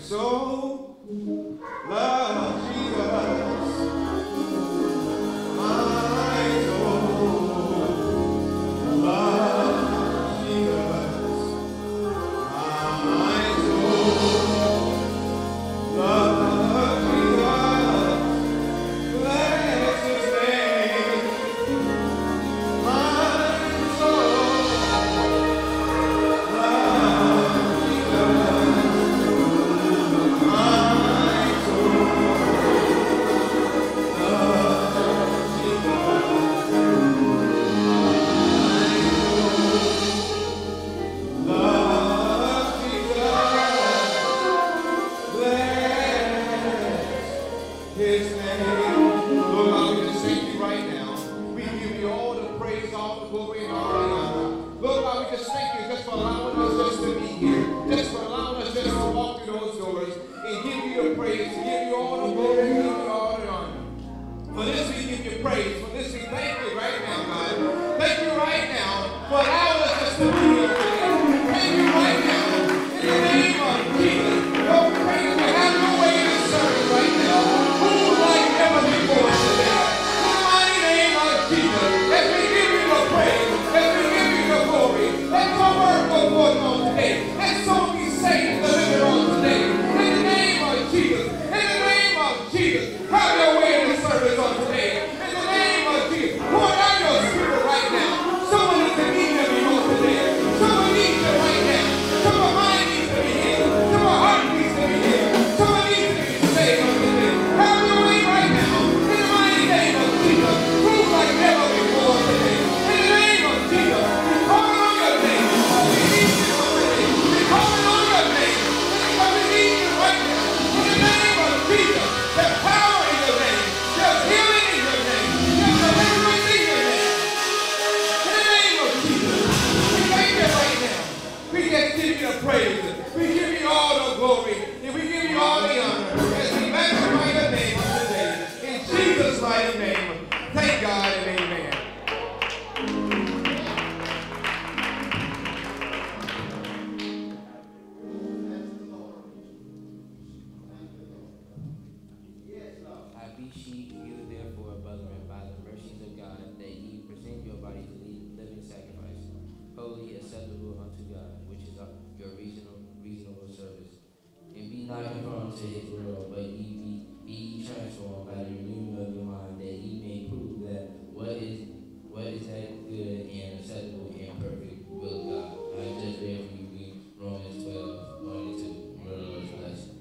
soul loves Jesus. My soul loves Jesus. My soul loves Jesus. Bless His name. My soul loves His name. Lord God, we just thank you right now. We give you all the praise, all the glory, and all the honor. Lord God, we just thank you just for allowing us just to be here, just for allowing us just to walk through those doors and give you your praise, to give you all the glory, and give you all the honor. For this we give you praise. For this we thank you right now, God. Thank you right now for allowing us just to be here today. Thank you right now in the name of Jesus. Lord, we pray that you have your way in this service right now. Move like never before today. In the mighty name of Jesus, as we give you the praise, as we give you the glory, let your word go forth on today. Let soul be saved and delivered on today. In the name of Jesus, in the name of Jesus, have your way in this service on today. In the name of Jesus, pour out your spirit right now. Someone needs to need of you on today. Someone needs you right now. Someone's mind needs to be healed. Someone's heart needs to be healed. Someone needs to be saved on today. Have your way right now. In the mighty name of Jesus, move like never before today. In the name of Jesus, we call on your name. We need you on today. We call on your name. Because we need you right now. In the name of Jesus, there's power in your name. There's healing in your name. There's deliverance in your name. In the name of Jesus, we thank you right now. We just give you the praise. We give you all the glory. And we give you all the honor as we magnify your name on today. In Jesus' mighty name. Thank God and amen. I beseech you, therefore, brethren, by the mercies of God, that ye present your bodies a living sacrifice, holy, acceptable unto God, which is your reasonable service. And be not conformed to his world, but ye be transformed by the renewing of your mind, that ye may prove that what is that good and acceptable and perfect will of God. I just read for you Romans 12, 1 and 2. May the Lord bless you.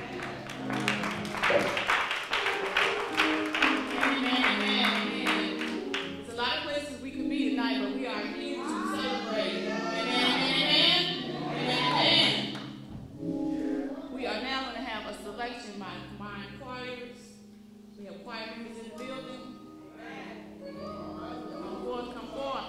There's a lot of places we could be tonight, but we are here to celebrate. Amen. Amen. We are now going to have a selection by combined choirs. We have choir members in the building. Come forth, come forth.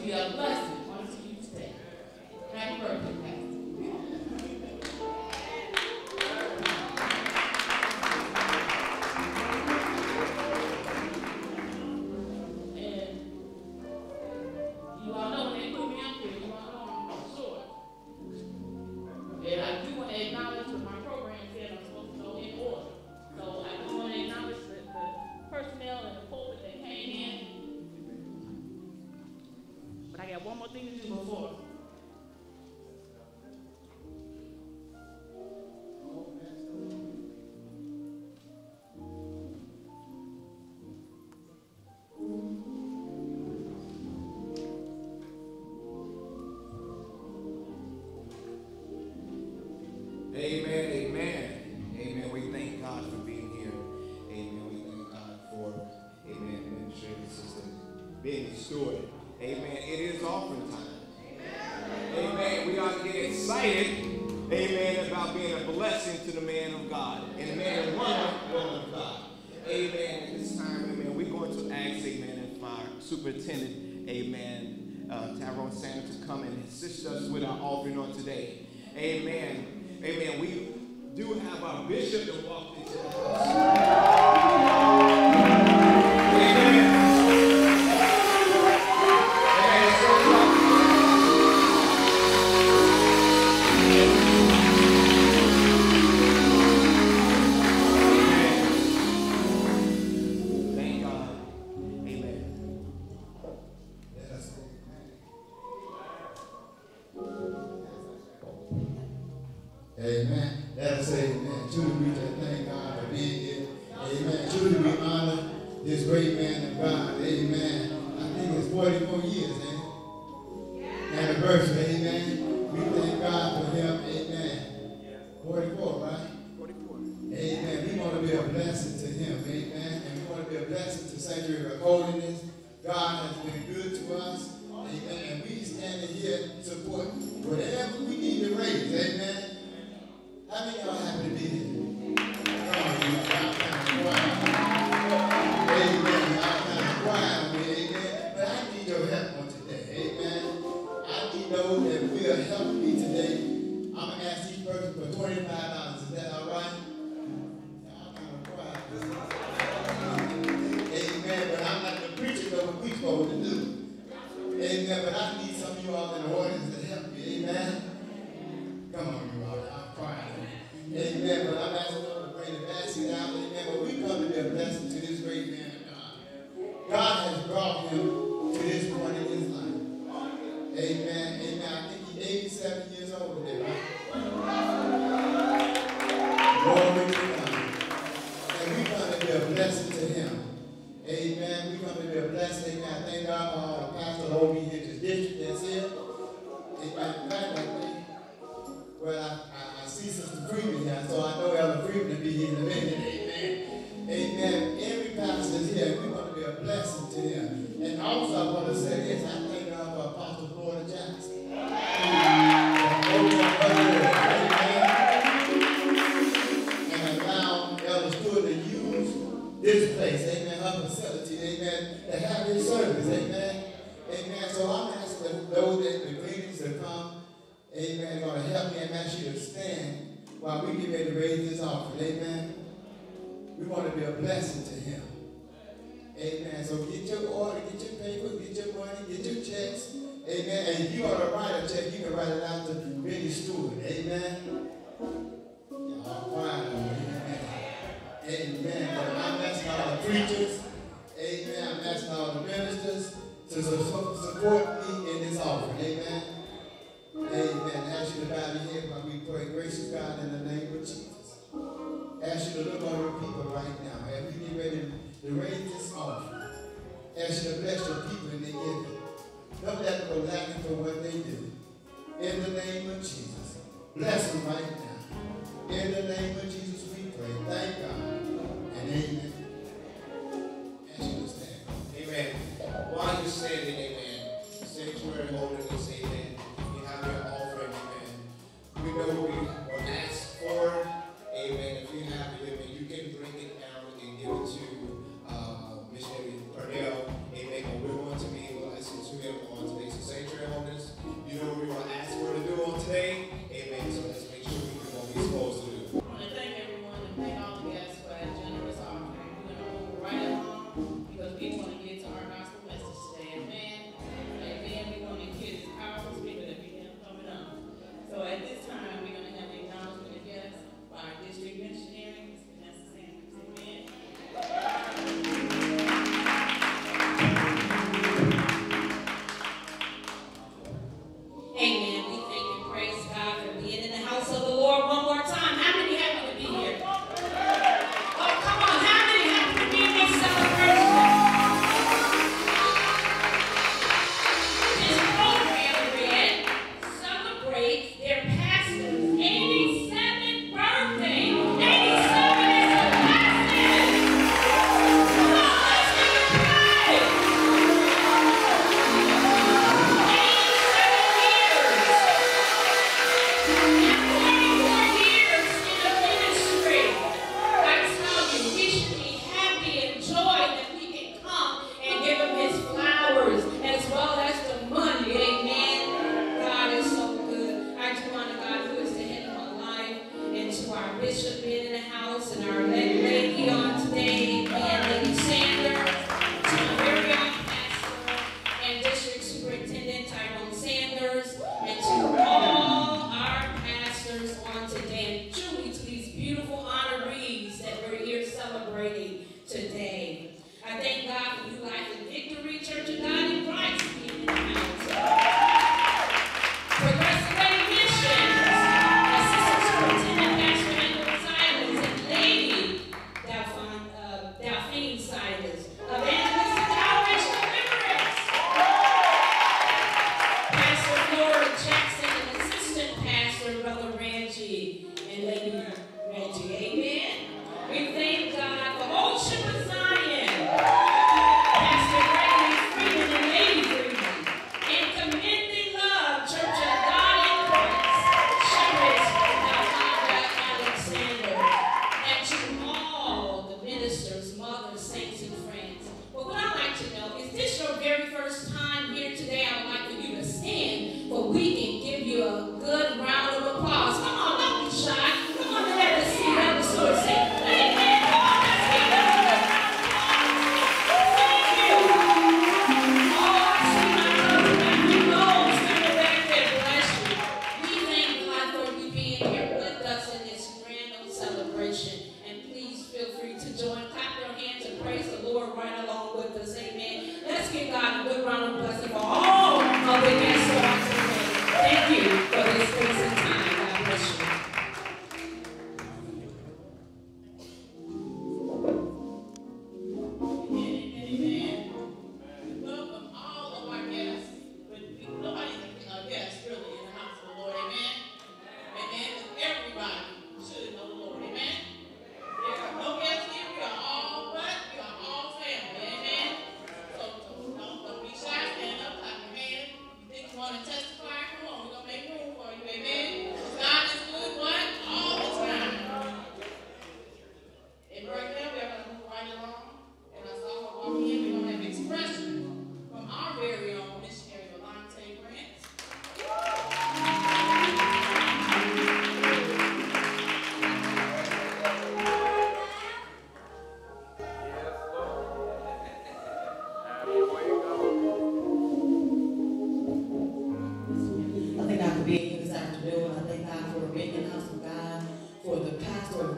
be a blessing unto you today. Happy birthday, Pastor. One more thing to do before. Amen, amen, amen. We thank God for being here. Amen. We thank God for, amen, administrative assistant being the steward. Amen. It is offering time. Amen. We ought to get excited, amen, about being a blessing to the man of God and the man and woman of God. Amen. At this time, amen, we're going to ask, amen, if our superintendent, amen, Tyrone Sanders to come and assist us with our offering on today. Amen. Amen. We do have our bishop that walked into the house. Amen. Let us say amen. Truly we just thank God for being here. Amen. Truly we honor this great man of God. Amen. I think it's 44 years, eh? Anniversary. Amen. We thank God for him. Amen. 44, right? 44. Amen. We want to be a blessing to him. Amen. And we want to be a blessing to Sanctuary of Holiness. God has been good to us. Amen. And we standing here to support whatever we need to raise. Amen. How many of y'all happy to be here? Come on, you kind of quiet. Amen. I'm kind of quiet with it, amen. But I need your help on today. Amen. I need those that will help me today. I'm going to ask each person for $25. Is that all right? Y'all kind of quiet. Amen. But I'm not the preacher, know what we're supposed to do. Amen. But I need some of you all in the audience to help me. Amen. Come on, you all. I'm crying. Amen. But I'm asking them to bring the basket out. Amen. But we come to be a blessing to this great man of God. God has brought him to this point in his life. Amen. Amen. I think he's 87 years old today, right? Glory to God. And we come to be a blessing to him. Amen. We come to be a blessing. Amen. I thank God for all the pastors over here in this district that's here. Amen. Well, I see Sister Freeman here, so I know Elder Freeman will be here in a minute. Amen. Amen. Every pastor is here. We want to be a blessing to him. And also, I want to say this. I thank God for Apostle Florida Jackson. And allow Elder Stewart to use this place, amen, her facility, amen, to have his service, amen. Amen. So I'm asking those that the greetings to come. Amen. Going to help me and ask you to stand while we get ready to raise this offering. Amen. We want to be a blessing to him. Amen. So get your order, get your paper, get your money, get your checks. Amen. And if you want to write a check, you can write it out to Benny Stewart. Amen. Y'all quiet. Amen. Amen. But I'm asking all the preachers. Amen. I'm asking all the ministers to support me in this offering. Amen. Amen. Ask you to bow your head while we pray. Gracious God, in the name of Jesus. Ask you to look on your people right now. As we get ready to raise this offering. Ask you to bless your people in their giving. Don't let them go lacking for what they do. In the name of Jesus. Bless them right now. In the name of Jesus we pray. Thank God. And amen. Ask you to stand. Amen. While you're standing, amen, sanctuary holiness, amen. Your offering, amen. We know we will ask for, amen. If you have it, amen, you can bring it down and give it to Missionary Purnell, amen. And we're going to be able to listen to him on today's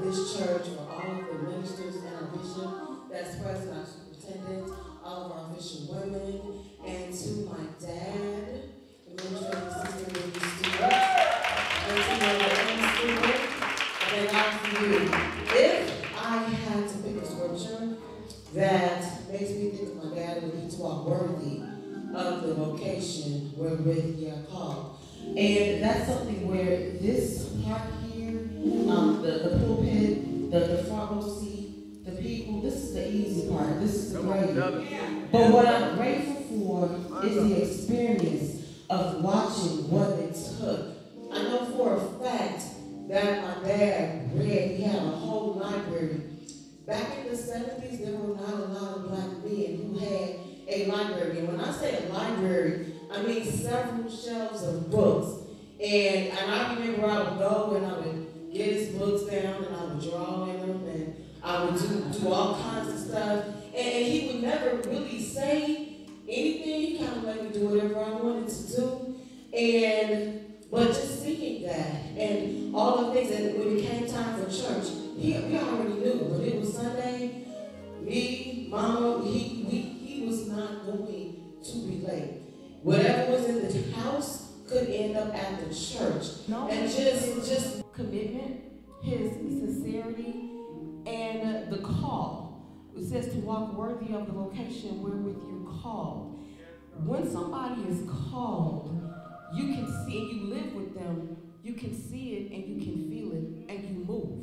this church, for all of the ministers and our bishop that's present, our superintendent, all of our official women, and to my dad, administrative assistant with the students, and to my student, and all of you. If I had to pick a scripture that makes me think of my dad, it would be to walk worthy of the vocation wherewith ye are called. And that's something where this part here, the pulpit, the front row seat, the people, this is the easy part, this is the great. But what I'm grateful for is the experience of watching what it took. I know for a fact that my dad read, he had a whole library. Back in the 70s, there were not a lot of black men who had a library. And when I say a library, I mean several shelves of books. And I remember I would go and I would get his books down and I would draw in them and I would do all kinds of stuff. And he would never really say anything. He kind of let me do whatever I wanted to do. But just seeing that and all the things, and when it came time for church, we already knew, but it was Sunday, me, Mama, he was not going to be late. Whatever was in the house could end up at the church. And just commitment, his sincerity, and the call. It says to walk worthy of the vocation wherewith you're called. When somebody is called, you can see, and you live with them, you can see it and you can feel it and you move.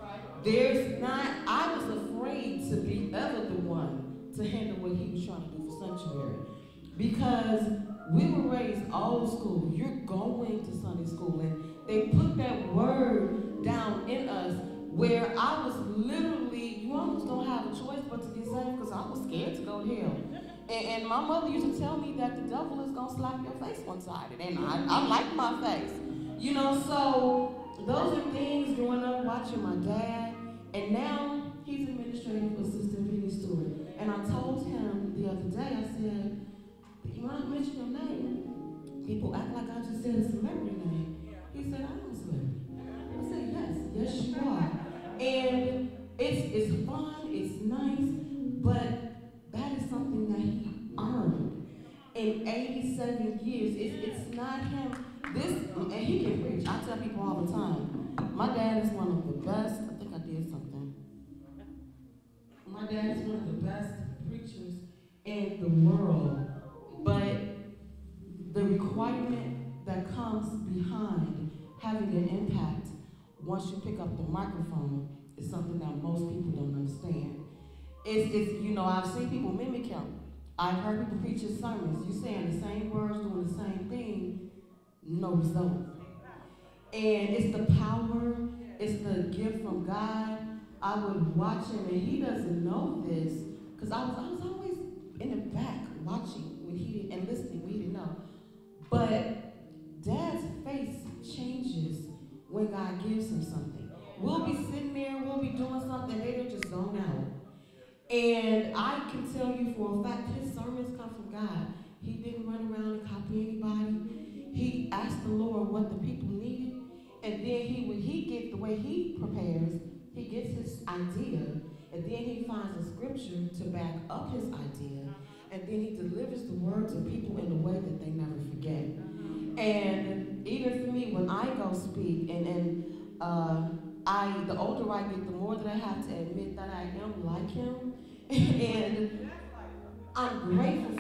I was afraid to be ever the one to handle what he was trying to do for Sanctuary. Because we were raised old school. You're going to Sunday school. And they put that word down in us where I was literally, you almost don't have a choice but to get saved because I was scared to go to hell. And my mother used to tell me that the devil is going to slap your face one-sided. And I like my face. You know, so those are things growing up watching my dad. And now he's administrative assistant Vinnie Stewart. And I told him the other day, I said, when I mention your name, people act like I just said a celebrity name. He said, I'm a celebrity. I said, yes you are. And it's fun, it's nice, but that is something that he earned in 87 years. It's not him. And he can preach. I tell people all the time, my dad is one of the best. I think I did something. My dad is one of the best preachers in the world. But the requirement that comes behind having an impact once you pick up the microphone is something that most people don't understand. I've seen people mimic him. I've heard people preach his sermons. You're saying the same words, doing the same thing, no result. And it's the power, it's the gift from God. I would watch him, and he doesn't know this, because I was always in the back watching and listening when he didn't know. But Dad's face changes when God gives him something. We'll be sitting there, we'll be doing something, they'll just zone out. And I can tell you for a fact, his sermons come from God. He didn't run around and copy anybody. He asked the Lord what the people needed, and then when he gets the way he prepares, he gets his idea, and then he finds a scripture to back up his idea, and then he delivers the word to people in a way that they never forget. And even for me, when I go speak, the older I get, the more that I have to admit that I am like him, and I'm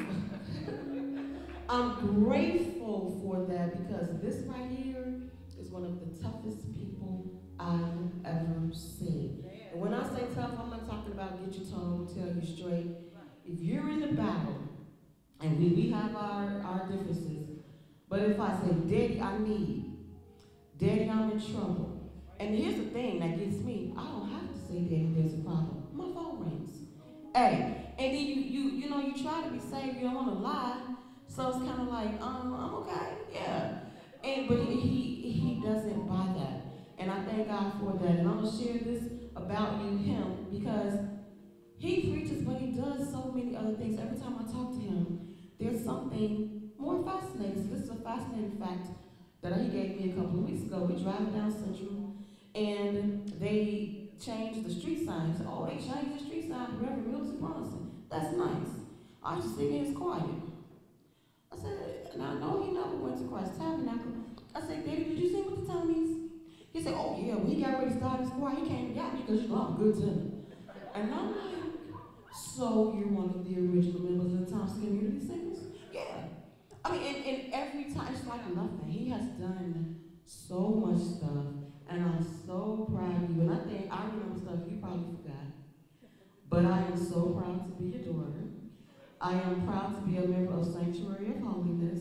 grateful for that, because this right here is one of the toughest people I've ever seen. And when I say tough, I'm not talking about get your tongue, tell you straight. If you're in a battle, and we have our differences, but if I say, Daddy, I need, Daddy, I'm in trouble. And here's the thing that gets me, I don't have to say, Daddy, there's a problem. My phone rings. Hey, and then you try to be safe, you don't want to lie, so it's kind of like, I'm okay, yeah. But he doesn't buy that. And I thank God for that. And I'm going to share this about him, because he preaches, but he does so many other things. Every time I talk to him, there's something more fascinating. So this is a fascinating fact that he gave me a couple of weeks ago. We're driving down Central, and they changed the street signs. Oh, they changed the street sign to Reverend Milton Bronson. That's nice. I was just thinking it's quiet. I said, and I know he never went to Christ Tabernacle. I said, Daddy, did you see what the time is? He said, oh yeah, when he got ready to start his choir, he came and got me because you know I'm good to him. And I'm like, so you're one of the original members of the Thompson Community Singers? Yeah. I mean, and every time, it's like nothing. He has done so much stuff, and I'm so proud of you. And I remember stuff you probably forgot. But I am so proud to be your daughter. I am proud to be a member of Sanctuary of Holiness.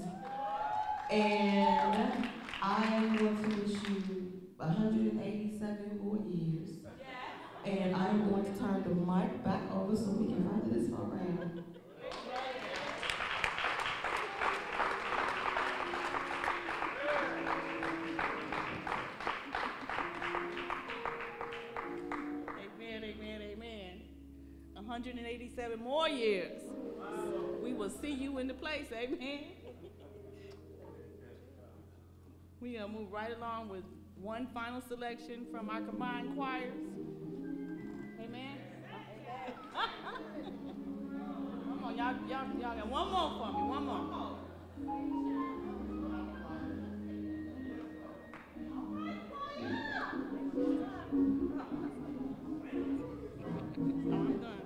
And I am going to wish you 187 more years. And I am going to turn the mic back over so we can run this program. Amen, amen, amen. 187 more years. We will see you in the place, amen. We are move right along with one final selection from our combined choirs. Amen. Come on, y'all got one more for me, one more. I'm done.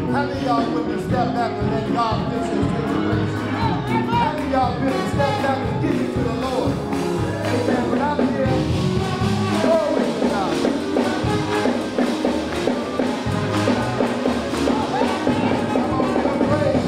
How many of y'all willing to step back and let God fix your situation? How many of y'all willing to step back and give it to the Lord? Amen. When I'm here, glory to God. Come on, give him praise.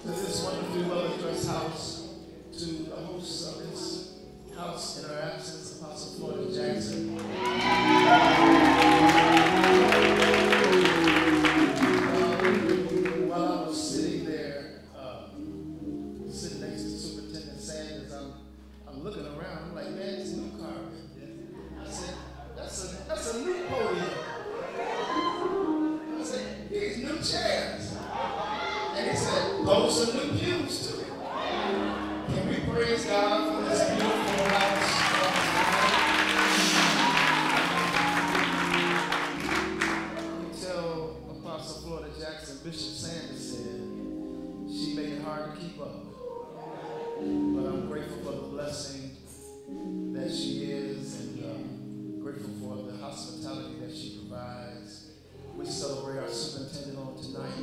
house in our absence. Apostle Florida Jackson. While I was sitting there, sitting next to Superintendent Sanders, I'm looking around. I'm like, man, it's new carpet. I said, that's a new podium. I said, these new chairs. And he said, those are new pews too. Can we praise God for this beautiful house? You tell Apostle Florida Jackson, Bishop Sanders said, she made it hard to keep up. But I'm grateful for the blessing that she is, and grateful for the hospitality that she provides. We celebrate our superintendent on tonight.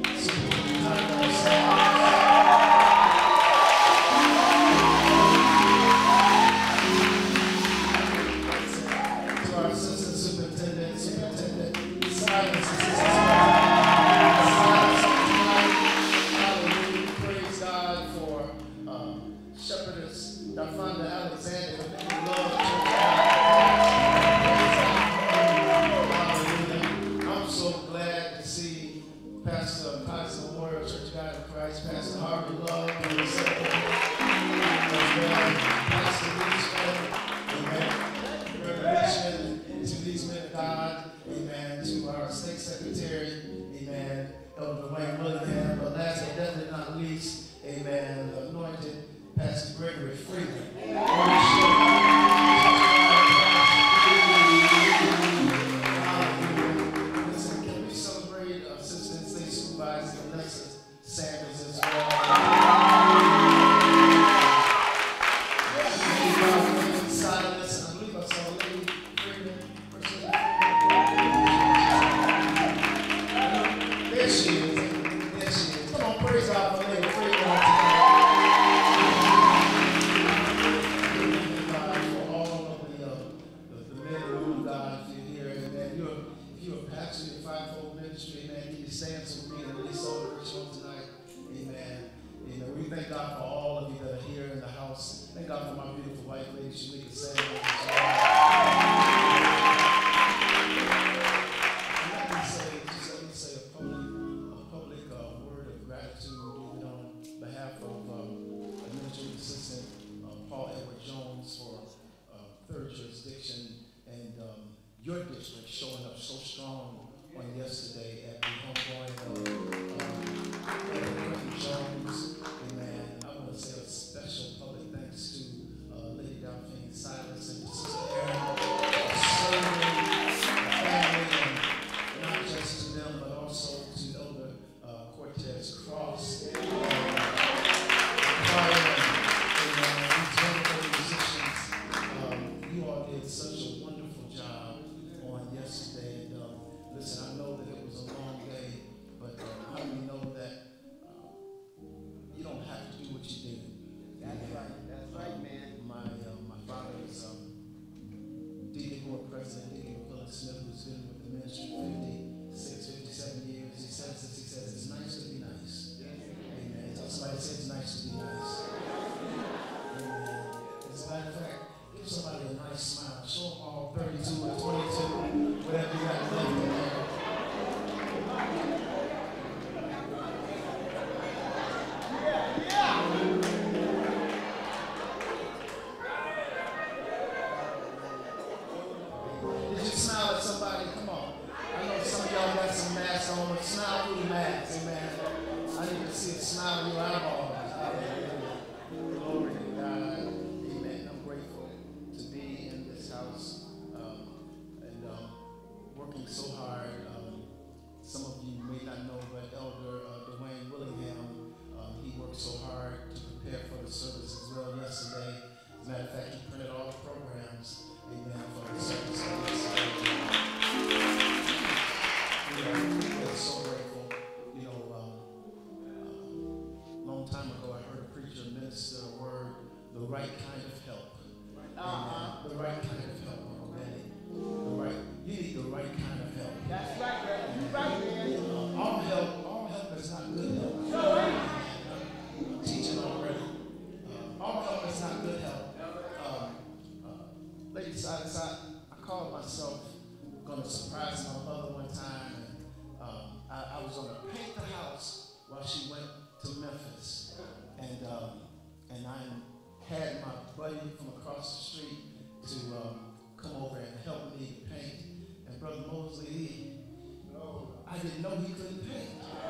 To our assistant superintendent, Superintendent Silas, hallelujah. Praise God for Shepherdess Darfonda Alexander. We love I'm so glad to see Pastor Memorial Church of God in Christ, Pastor Harvey Love, Pastor Richmond, amen. Reverend Richmond, to these men of God, amen. To our state secretary, amen. Elder Dwayne Willingham, but last but definitely not least, amen. The anointed Pastor Gregory Freeman. Listen, can we celebrate Assistant State Supervisor Alexis Sanders as well? Silas, and I believe I saw Lady Freeman. There she is. There she is. Come on, praise God for Lady Freeman. Stand so we can really celebrate you tonight. Amen. Amen. We thank God for all of you that are here in the house. Thank God for my beautiful wife, Lady Shamika Sanders. Let me say a public word of gratitude on behalf of Administrative Assistant Paul Edward Jones for third jurisdiction and your district showing up so strong on yesterday at the homegoing of Reverend Jones. Amen. I want to say a special public thanks to Lady Delphine Silas and Sister Erin for serving the family, and not just to them, but also to Elder Cortez Cross. You all did such a wonderful job on yesterday. Listen, I know that it was a long day, but how do you know that you don't have to do what you did? That's right, man. My father is Deacon Board President, Deacon Philip Smith, who's been with the ministry 56, 57 years. He says it's nice to be nice. Amen. Tell somebody, say it's nice to be nice. Amen. As a matter of fact, give somebody a nice smile. Show them all 32 or 22, whatever you got left in there. Did you smile at somebody? Come on. I know some of y'all got some masks on, but smile through the mask. Amen. I need to see a smile in your eyeballs. Glory to God. Amen. I'm grateful to be in this house and working so hard. Some of you may not know, but Elder Dwayne Willingham, he worked so hard to prepare for the service as well yesterday. As a matter of fact, he printed all the programs, amen, for the service yesterday. We're so grateful. You know, long time ago, I heard a preacher minister a word, the right kind of help. The right kind of help, man. You need the right kind of help. That's right, man. You're right, man. All help is not good help. I'm teaching already. All help is not good help. Lady decided, I called myself going to surprise my mother one time, and I was going to paint the house while she went to Memphis, and I had my buddy from across the street to come over and help me paint. And Brother Mosley, I didn't know he couldn't paint.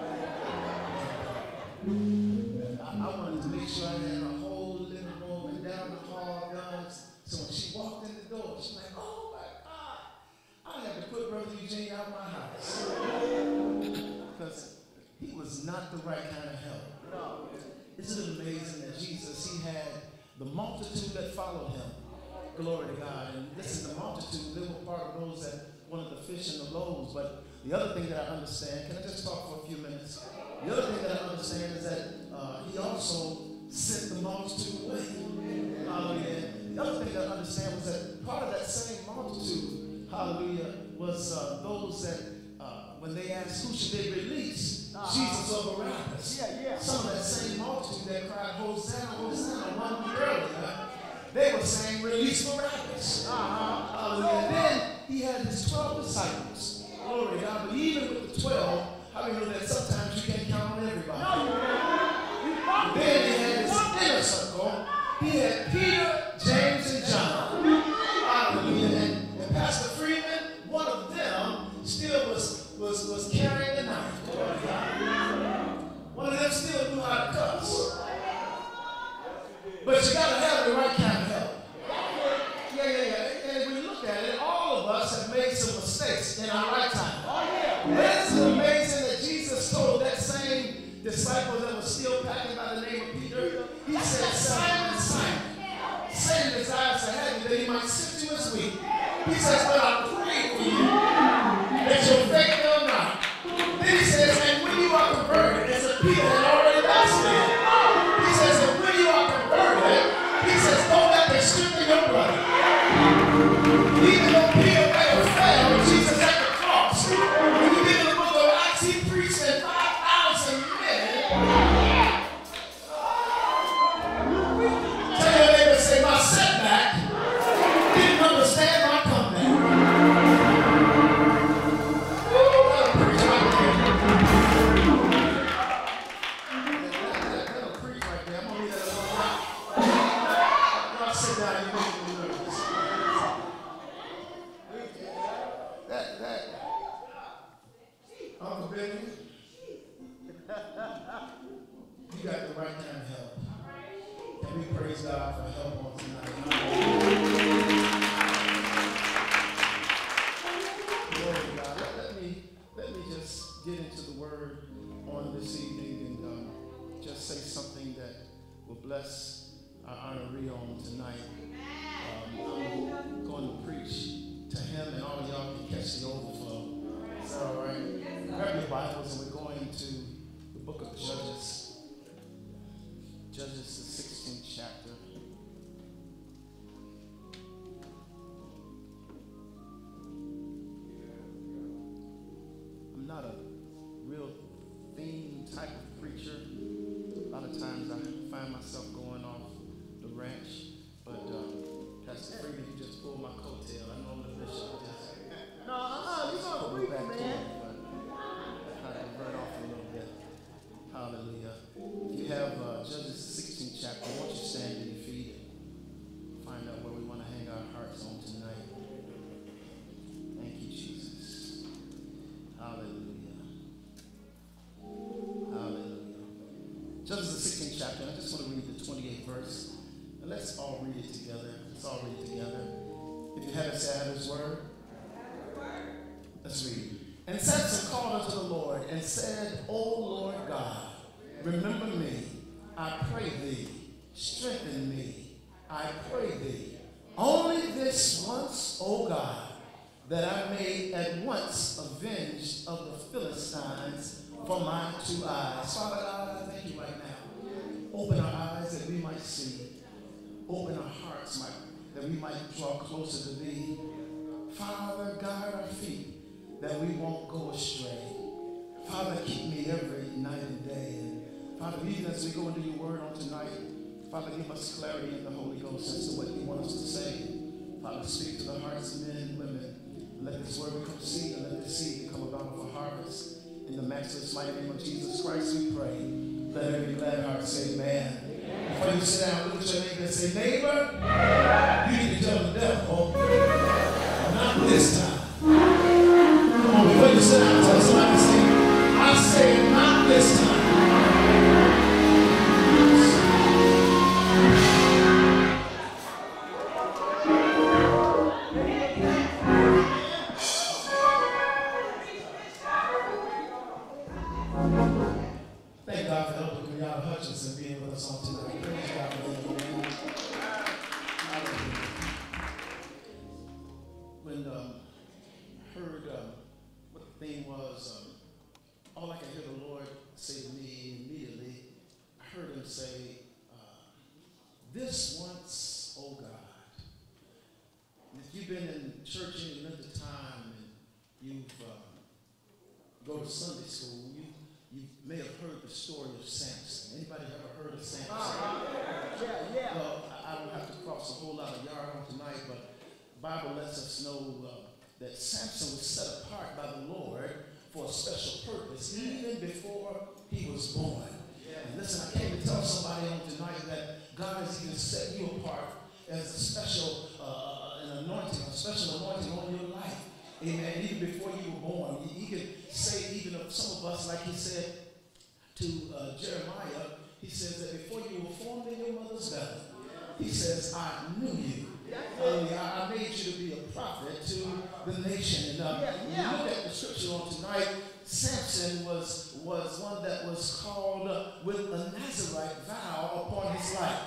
I wanted to make sure I had a whole living room and down the hall guns. So when she walked in the door, she's like, oh my God, I had to put Brother Eugene out of my house. Because he was not the right kind of help. Isn't it amazing that Jesus, he had the multitude that followed him. Glory to God. And this is the multitude. They were part of those that wanted the fish and the loaves. But the other thing that I understand, can I just talk for a few minutes? The other thing that I understand is that he also sent the multitude away. Hallelujah. The other thing that I understand was that part of that same multitude, hallelujah, was those that when they asked who should they release, Jesus or Barabbas. Some of that same multitude that cried, Hosanna, Hosanna, 1 week earlier, they were saying, release Barabbas. Hallelujah. And then he had his 12 disciples. Glory to God. But even with the 12, how do you know that sometimes you can't count on everybody? No, you can't. Then he had his inner circle. He had Peter, James, and John. Hallelujah. And Pastor Freeman, one of them, still was carrying the knife. One of them still knew how to cuss. But you got to have the right kind of help. Yeah. And when you look at it, all of us have made some mistakes in our lifetime. Isn't it amazing that Jesus told that same disciple that was still packing by the name of Peter, he said, Simon, Simon, Satan desires to have you that he might sift you as wheat. He says, but I pray for you that your faith fail not. Then he says, and when you are converted, as a Peter had already backslid, he says, and when you are converted, he says, don't let them strengthen your brother. Even though Peter may have failed, Jesus at the cross. When you get in the book of Acts, he preached at 5,000 men. Tell your neighbor, say, my setback didn't understand my comeback. That'll preach right there. I'm going to leave that alone. Y'all sit down, you make me nervous. Uncle Benny, you got the right kind of help. Can we praise God for help on tonight? Glory to God. Let me just get into the word on this evening and just say something that will bless our honoree on tonight. I'm going to preach to him, and all of y'all can catch the overflow. Is that all right? Grab your Bibles, and we're going to the book of Judges. Judges, the 16th chapter. I'm not a real theme type of preacher. A lot of times I find myself going off the ranch, but Pastor Freeman, you just pulled my coattail. I know I'm the bishop. You're going to preach, man. I divert off a little bit. Hallelujah. If you have Judges 16th chapter, won't you stand to your feet and find out where we want to hang our hearts on tonight. Thank you, Jesus. Hallelujah. Hallelujah. Judges the 16th chapter, and I just want to read the 28th verse. And let's all read it together. Let's all read it together. If you haven't said his word, let's read. And Samson called unto the Lord and said, O Lord God, remember me, I pray thee. Strengthen me, I pray thee. Only this once, O God, that I may at once avenge of the Philistines for my 2 eyes. Father God, I thank you right now. Open our eyes that we might see. Open our hearts that we might draw closer to thee. Father, guide our feet that we won't go astray. Father, keep me every night and day. And Father, even as we go into your word on tonight, Father, give us clarity in the Holy Ghost as to what you want us to say. Father, speak to the hearts of men and women. Let this word become seed, and let this seed become a bountiful harvest. In the matchless mighty name of Jesus Christ, we pray. Let every glad heart say amen. Before you sit down, look at your neighbor and say, neighbor, you need to tell the devil, not this time. Come on, before you sit down, tell somebody, I say, not this time. Thank God for Elder Kenyatta Hutchinson being with us on tonight. Praise God for that. When heard what the theme was, all I could hear the Lord say to me immediately, I heard him say, this once, oh God. And if you've been in church any length of time and you've go to Sunday school, you may have heard the story of Samson. Anybody ever heard of Samson? Yeah. Well, I don't have to cross a whole lot of yard on tonight, but the Bible lets us know that Samson was set apart by the Lord for a special purpose, even before he was born. And listen, I came to tell somebody on tonight that God has even set you apart as a special anointing, a special anointing on your life. Amen. Even before you were born, he could say, even of some of us, like he said to Jeremiah, he says that before you were formed in your mother's belly, he says, I knew you. I made you to be a prophet to the nation. And when you look at the scripture on tonight, Samson was one that was called with a Nazarite vow upon his life.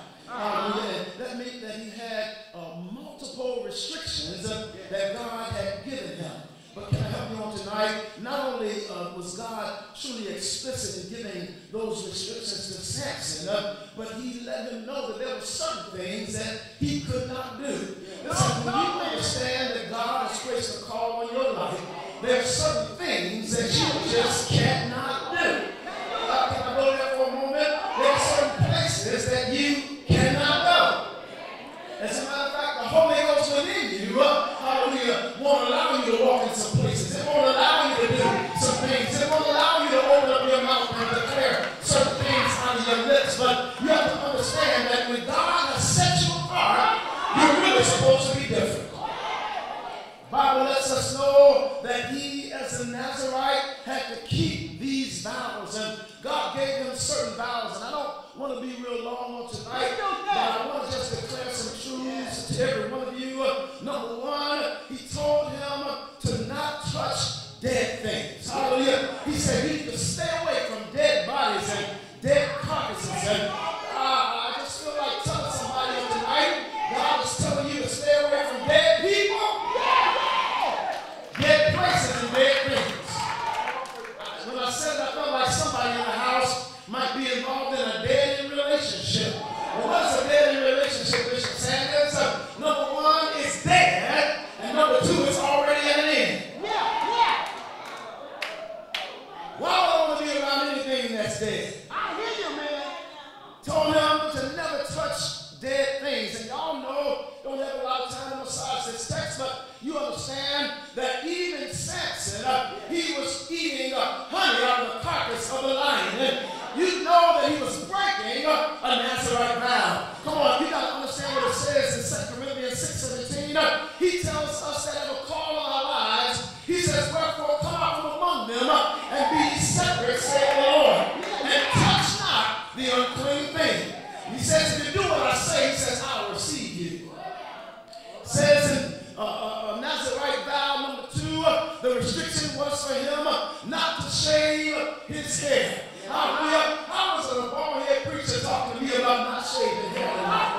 That meant that he had multiple restrictions that God had given him. But can I help you on tonight? Not only was God truly explicit in giving those restrictions to Samson, but he let him know that there were certain things that he could not do. Listen, when you understand that God has placed a call on your life, there are certain things that you just cannot do. Can I go there for a moment? There are certain places that you cannot go. As a matter of fact, the Holy Ghost within you, hallelujah, won't allow you to walk in some places. It won't allow you to do some things. It won't allow you to open up your mouth and declare certain things out of your lips. But you have to understand that when God has set you apart, you're really supposed to be different. The Bible lets us know that he, as a Nazarite, had to keep these vows. And God gave him certain vows. And I don't want to be real long on tonight, but I want to just declare some truths to every one of you. Number one, he told him to not touch dead things. Hallelujah. He said he could stay away from dead bodies and dead carcasses. And I just feel like telling somebody tonight, God is telling you to stay away from dead people, dead places, and dead things. When I said I felt like somebody in the house might be involved in a dead relationship. Well, what's a dead relationship, Bishop Sanders? Number one, it's dead, and number two, it's already at an end. Why would I want to be around anything that's dead? I hear you, man. Told him to never touch dead things. And y'all know, don't have a lot of time to massage this text, but you understand that even Samson, he was eating honey out of the carcass of the lion. And you know that he was breaking a Nazarite vow. Come on, you got to understand what it says in 2 Corinthians 6:17. He tells us that have a call on our lives. He says, wherefore come out from among them and be separate, saith the Lord, and touch not the unclean thing. He says, if you do what I say, he says, I will receive you. Says in Nazarite vow number 2, the restriction was for him not to shave his hair. Hallelujah. How was a bald-head preacher talking to me about not shaving hair tonight?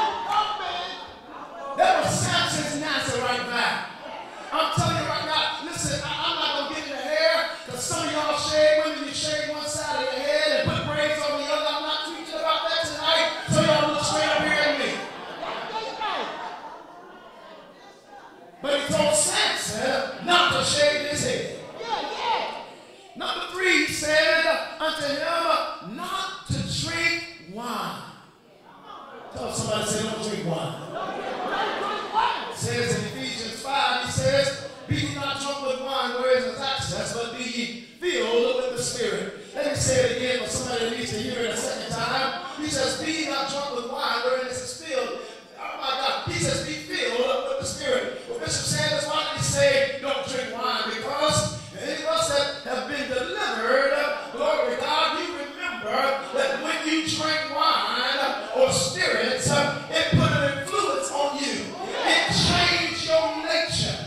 That was Samson's Nazarite vow. I'm telling you right now, listen, I'm not going to get into hair because some of y'all shave women, you shave one side of your head and put braids on the other. I'm not teaching about that tonight, so y'all look straight up here at me. But he told Samson not to shave his head. Number 3, he said unto him not to drink wine. Tell somebody, say, don't drink wine. Say He says, be filled with the Spirit. Well, Bishop Sanders, why did he say don't drink wine? Because any of us that have been delivered, glory to God, you remember that when you drink wine or spirits, it put an influence on you. It changed your nature.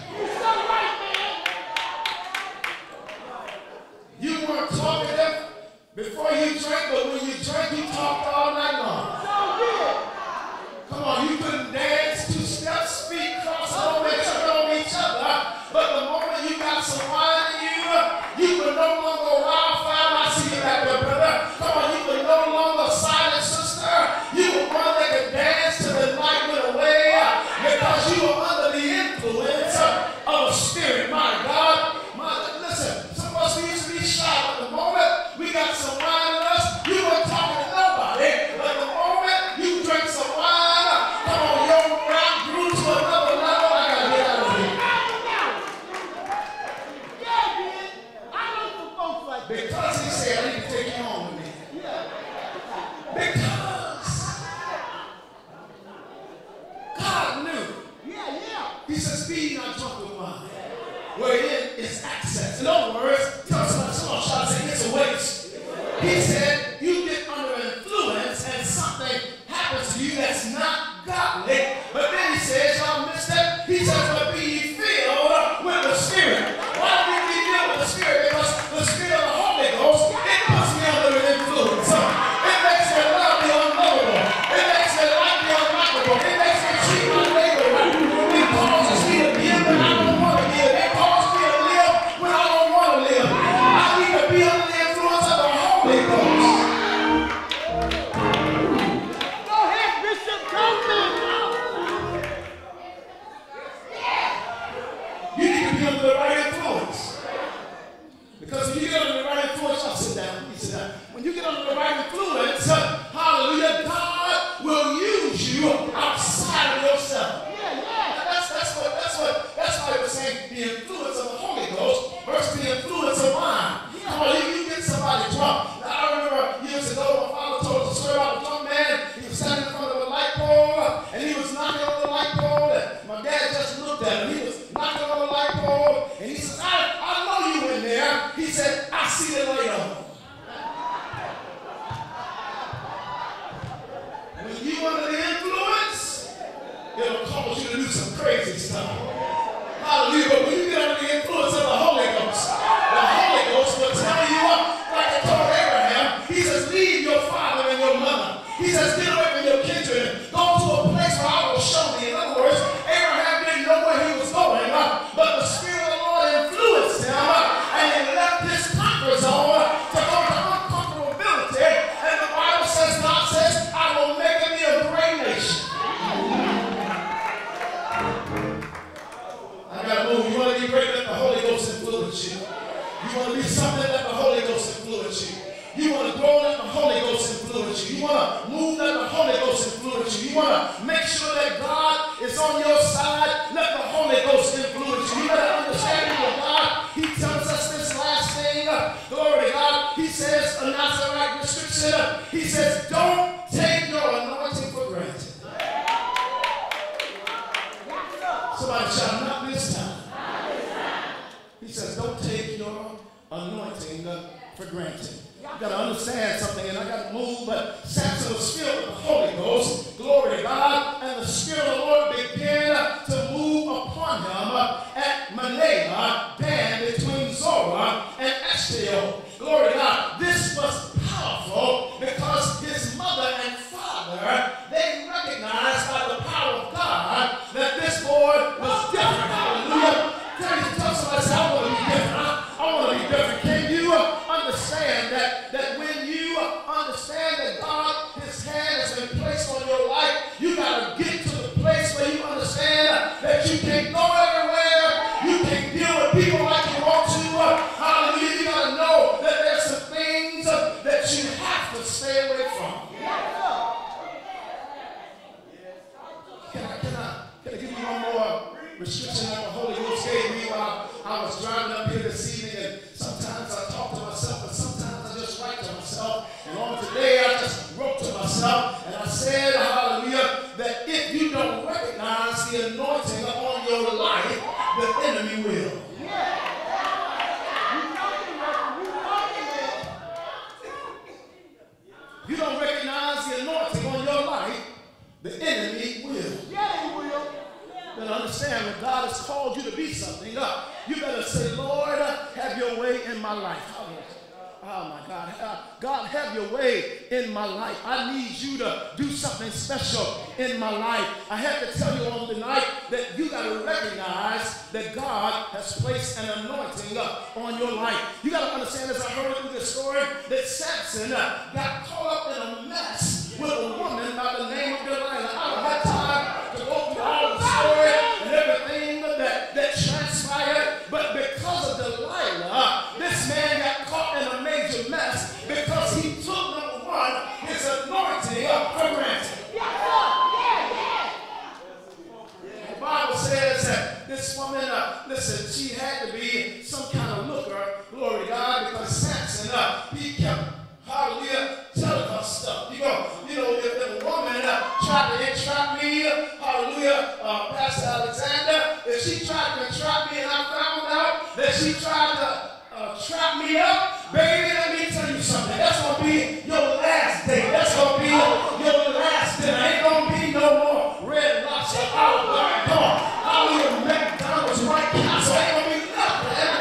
You weren't talkative before you drank, but when you drank, you talked all night long. Come on, you couldn't dance, two steps, feet crossed over and turn on each other. But the moment you got some wine in you were no longer a wildfire. I see you back there, brother. Come on, you were no longer a silent sister. You were one that could dance till the night went away because you were under the influence of a spirit. My God. Listen, some of us used to be shy, but the moment we got some wine in us, you weren't talking to nobody. But the moment you drink some wine, come on, your rap grew to another level. I gotta get out of here. Because he said, I need to take you home with me. Because God knew. He says, be not drunk with wine. Wherein is access. In other words, tell somebody, someone try to say it's a waste. He said, you get under influence and something happens to you that's not godly. But then he says, y'all missed that? He says, but be ye filled with the Spirit. Why do we be filled with the Spirit? Because the Spirit of the Holy Ghost, it puts me under an influence. It makes me love the unlovable. It makes me like the unlikable. It makes me treat my neighbor right. It causes me to give when I don't want to give. It causes me to live when I don't want to live. I need to be under the influence of the Holy Ghost. Go ahead, Bishop. Come now. You need to be under the right influence. Because when you get under the right influence, I'll sit down. You sit down. When you get under the right influence, hallelujah, God will use you outside of yourself. That's why it was saying the influence of the Holy Ghost versus the influence of wine. Come on, you get somebody drunk. I remember years ago, my father told us a story about a drunk man. He was standing in front of a light pole, and he was knocking on the light pole, and my dad just looked at him. He was knocking on the light pole, and he said, I know you in there. He said, I see the light on. When you under the influence, it'll cause you to do some crazy stuff. Hallelujah. But when you get under the influence of the Holy Ghost will tell you, like I told Abraham, he says, leave your father and your mother. He says, get away from your kindred. Go to a place where I will show thee. In other words, Abraham didn't know where he was going, but the Spirit of the Lord influenced him, and he left his comfort zone to go to uncomfortability. And the Bible says, God says, I will make of thee a great nation. I gotta move. You want to be great, let the Holy Ghost influence you. You want to be something, let the Holy Ghost influence you. You want to grow, let the Holy Ghost influence you. You want to move, let the Holy Ghost influence you. You want to make sure that God is on your side, let the Holy Ghost influence you. You better understand that God, he tells us this last thing, glory to God, he says, a Nazarite restriction, he says, don't take your anointing for granted. Somebody shout, not this time. He says, don't take your anointing for granted. You got to understand something, and I got to move, but Samson was filled with the Holy Ghost, glory to God, and the Spirit of the Lord began to move upon him at Manaah, Dan, between Zorah and Eshtaol. Glory to God. This was powerful because his mother and father, they recognized by the power of God that this boy was different. Hallelujah. Tell somebody, say, I want to be different. I want to be different. Can you understand that when you understand that God, his hand has been placed on your life, you got to get to the place where you understand that you can go everywhere. You can deal with people like you want to. Hallelujah. You got to know that there's some things that you have to stay away from. Can I give you one more restriction that the Holy Ghost gave me while I was driving up here this evening? And sometimes I talk to myself, and sometimes I just write to myself. And on today, I just wrote to myself, and I said, hallelujah, that if you don't recognize recognize the anointing on your life, the enemy will. You don't recognize the anointing on your life, the enemy will. Yeah, he will. You better understand, when God has called you to be something, you better say, Lord, have your way in my life. Oh my God. God, have your way in my life. I need you to do something special in my life. I have to tell you on tonight that you got to recognize that God has placed an anointing on your life. You got to understand, as I heard through this story, that Samson got caught up in a mess with a woman by the name of Delilah. I don't have time to go through all the story and everything that transpired, but because of Delilah, this man got caught in a major mess because he took, number one, his anointing for granted. The Bible says that this woman, listen, she had to be some kind of looker, glory to God, because Samson, he kept, hallelujah, telling her stuff. You know, if a woman tried to entrap me, hallelujah, Pastor Alexander, if she tried to entrap me and I found out that she tried to trap me up, baby, let me tell you something. That's going to be your last day. That's going to be your last dinner. Ain't going to be no more Red Lobster. Oh, come on. Hallelujah, McDonald's, White Castle. Ain't going to be nothing.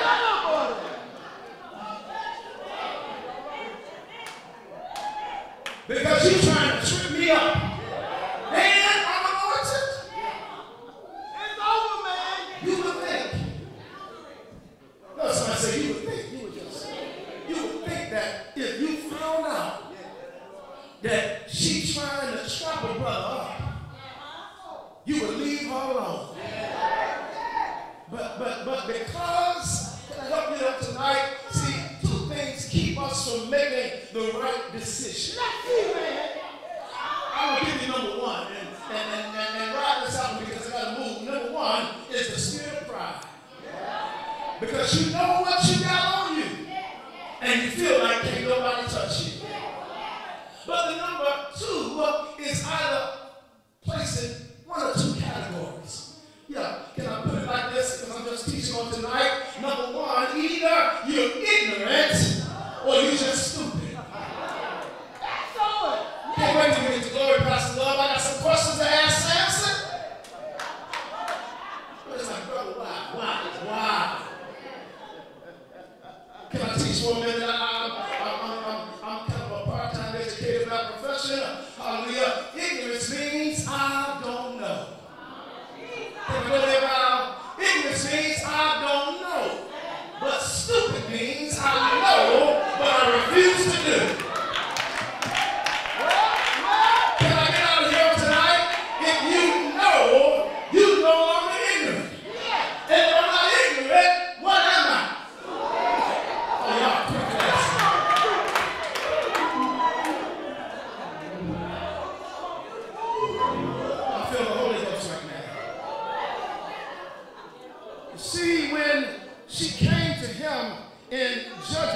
Because you're trying to trip me up. Man, I'm anointed. It's over, man. You would think. No, somebody say you would think. You would think that if you found out that she's trying to trap a brother up, you would leave her alone. But because, can I help you up tonight? See, two things keep us from making the right decision. I'm going to give you number one, and ride this out because I got to move. Number one is the spirit of pride. Because you know what you got on you, and you feel like can't nobody touch you. But the number two is either placed in one or two categories. Yeah, can I put it like this? Because I'm just teaching on tonight. Number one, either you're ignorant or you're just stupid. Can't wait to get to glory, Pastor Love. I got some questions to ask Samson. But it's like, brother, why? Can I teach 1 minute? I'm kind of a part-time educator by profession. Hallelujah. Ignorance means I don't know. Can I go there now? Ignorance means I don't know. But stupid means I know, but I refuse to do. Can I get out of here tonight? If you know, you no longer ignorant. And if I'm not ignorant, what am I? Oh, y'all quick I feel the Holy Ghost right now. You see, when she came to him in Judges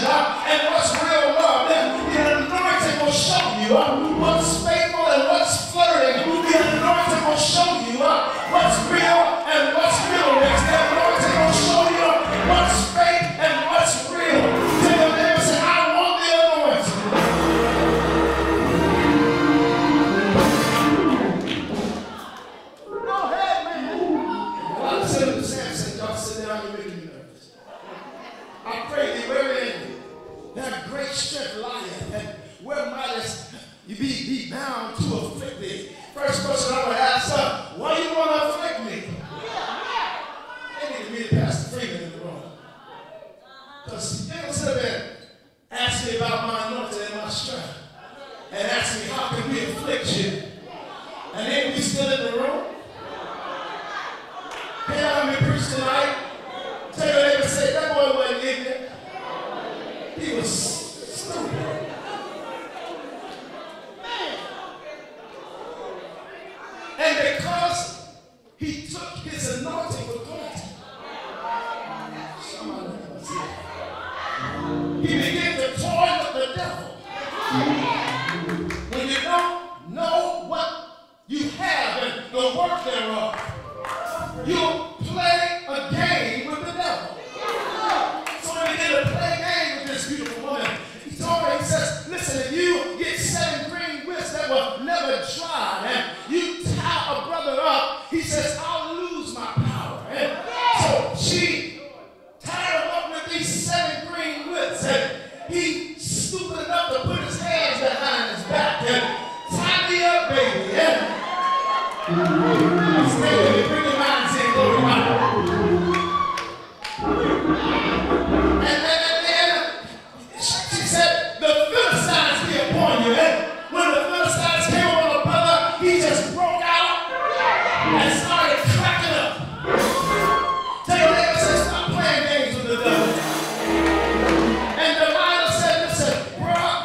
and what's real love. The anointing will show you what's faithful and what's flirting. The anointing will show you what's real and what's real. The anointing will show you what's fake and what's real. Tell your neighbor, say, I want the anointing. Go ahead, man. God said to Samson, y'all sit down, you're making me nervous. I pray thee wherein that great strength lieth, and where mightest you be bound to afflict thee. First question I would ask, why you want to afflict me? They need to meet Pastor Freeman in the room. Because you don't sit there and ask me about my anointing and my strength, and ask me how can we afflict you, and then we still in the room? Can y'all let me preach tonight? Tell your neighbor, say, that boy wasn't ignorant. He was stupid. And because he took his anointing for granted, he began to toy with the devil. When you don't know what you have and the work thereof, you'll play a game with the devil. So when he began to play a game with this beautiful woman, he told her, he says, listen, if you get 7 green whips that will never dry, and you tie a brother up, he says, I'll lose my power. And so she tied him up with these 7 green whips, and he stupid enough to put his hands behind his back and tie me up, baby. And stay with me, bring your minds in, glory to God. And then she said, the Philistines be upon you. And when the Philistines came on the brother, he just broke out and started cracking up. Tell your neighbor, say, stop playing games with the devil. And Delilah said, listen, bro,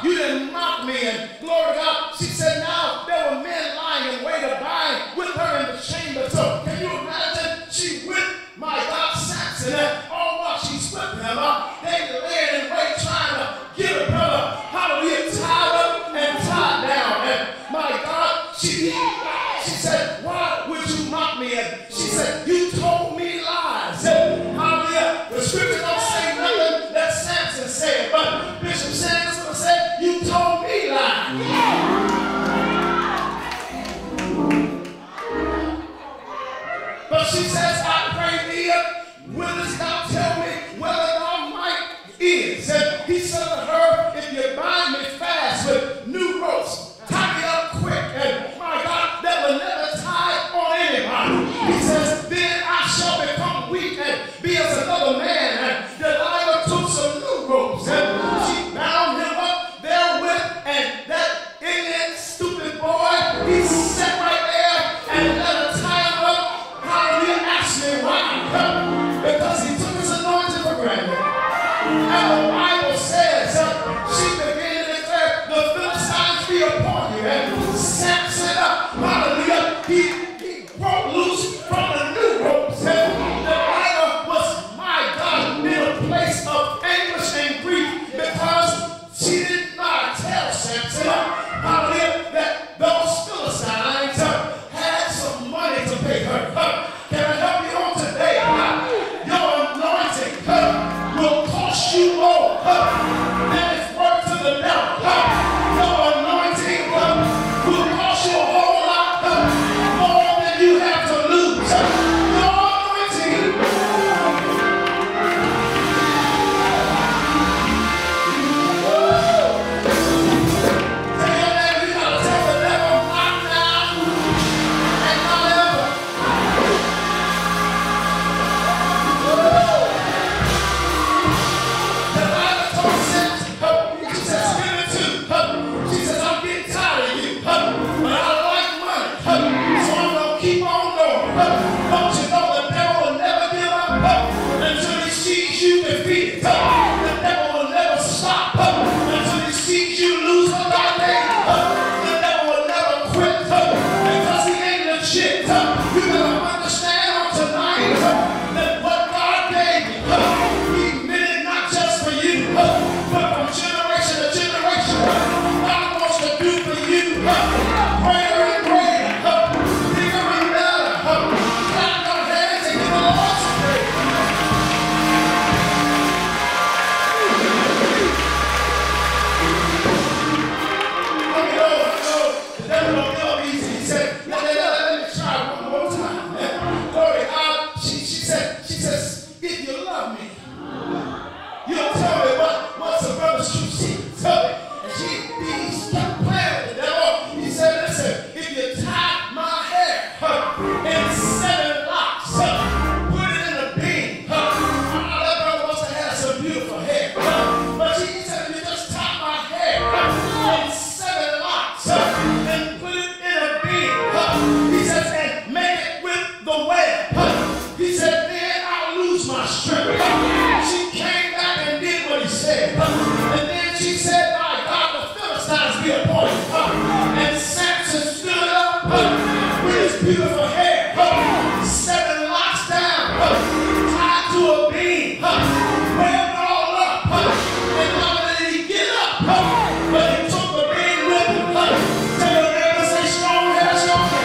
she said, my God, the Philistines be upon you. And Samson stood up with his beautiful hair, 7 locks down, tied to a beam, wearing it all up. And not only did he get up, but he took the beam with him. Tell your neighbor, say, strong hair, strong hair.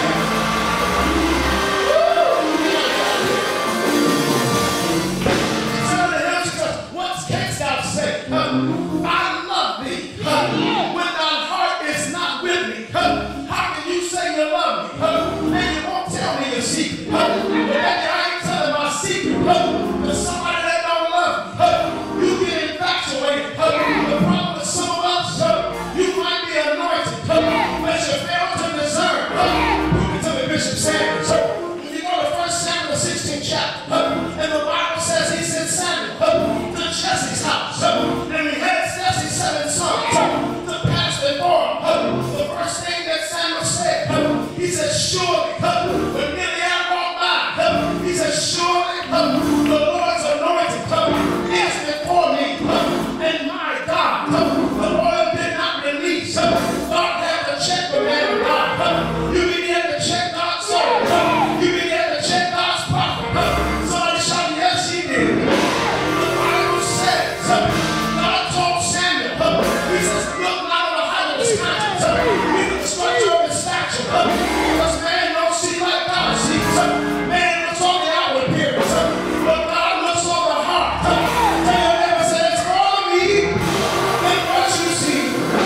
Tell the youngsters, what's canst thou say? I love thee. When thy heart is not with me, how can you say you love me? And you won't tell me your secret. But that I ain't telling my secret. To somebody that don't love me, you get infatuated. The problem with some of us, you might be anointed, but you fail to discern. Look to me, Bishop Sanders. If you go to 1 Samuel 16 chapter, and the Bible says he sent Samuel to Jesse's house, and he had Jesse's 7 sons to pass before him. The first thing that Samuel said, he said, surely, when Gilead walked by, he said, surely the Lord's anointed is before me, and my God, the Lord did not release. God had to check the man of God. You began to check God's soul. You began to check God's prophet. Somebody shout, yes, he did. The Bible says, God told Samuel, he says, look not on the height of his countenance, look at the structure of his stature, because man don't see like God sees. Man looks on the outward appearance, but God looks on the heart. Tell your neighbor, say, it's more of me than what you see.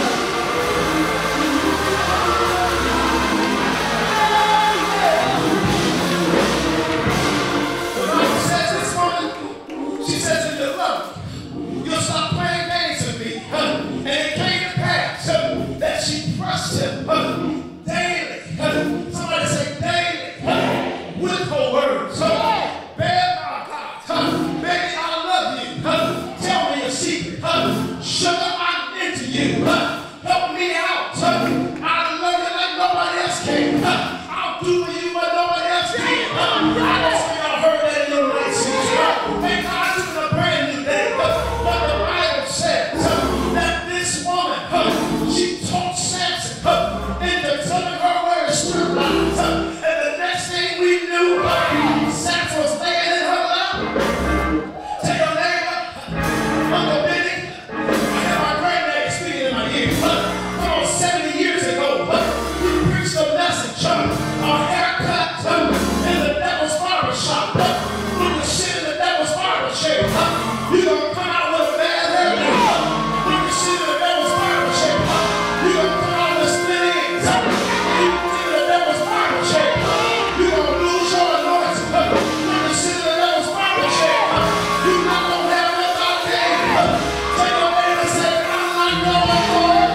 The Bible says this woman, she says, if you love me, you'll stop playing games with me. And it came to pass that she pressed him daily. Somebody say daily. With her words. Bear my God. Baby, I love you. Tell me your secret. Sugar, I'm into you. Help me out. I love you like nobody else can. I'll do for you what nobody else can. I just think y'all heard that in your life. Thank God it's a brand new day. But the Bible says that this woman, she taught Samson into telling her where to stood lies. And the next thing we knew, Samson was laying in her lap. Tell your neighbor, Uncle Benny, I had my granddaddy speaking in my ear. Come on, 70 years ago, we preached a message, a haircut in the devil's barber shop. Look the shit in the devil's barber chair. You gonna come out with a bad haircut. Look the shit in the devil's barber chair. You gonna come out with split ends. You in the devil's barber chair. You gonna lose your anointing. Look the shit in the devil's barber chair. You not gonna have what God gave. Take your neighbor and say, I'm not going for it.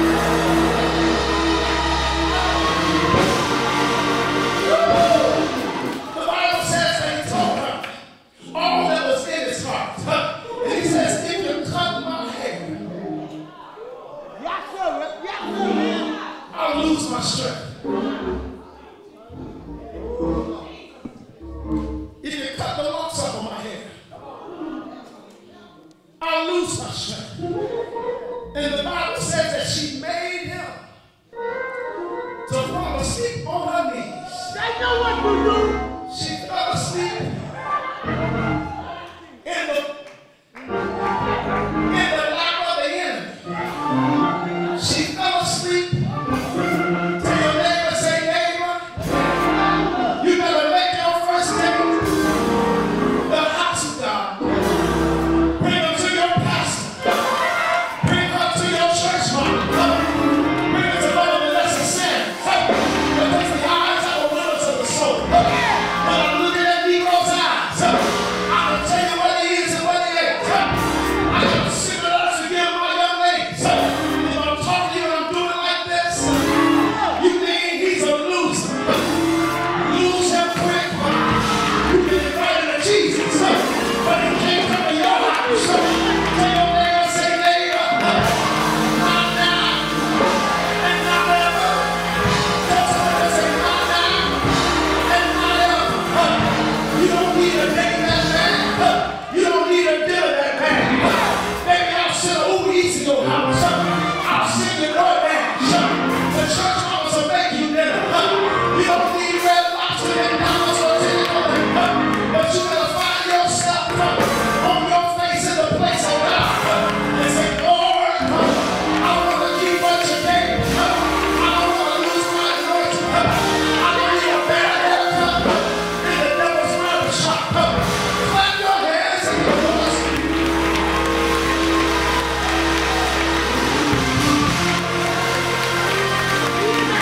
The Bible says that he told her all that was in his heart. And he says, if you cut my hair, Yes, sir. Yes, sir. I'll lose my strength. If you cut the locks off of my hair, I'll lose my strength. And the Bible says that she made him to fall asleep on her knees. They know what to do. She fell asleep in the lap of the enemy. She fell asleep. Tell your neighbor, say, neighbor, you better make your first day the house of God. Bring her to your pastor. Bring her to your church mom. Bring her to Mother Melissa Sanders. Because the eyes are the windows of the soul. peace in your house. I'll sing your DoorDash. The church mamas will make you dinner. You don't need Red Lobster and dollars or $10, but you gotta find yourself on your face in the place of God and say, Lord, I want to keep what you gave. I don't want to lose my anointing. I don't need a bad haircut in the devil's barbershop. Clap your hands and your voice. He's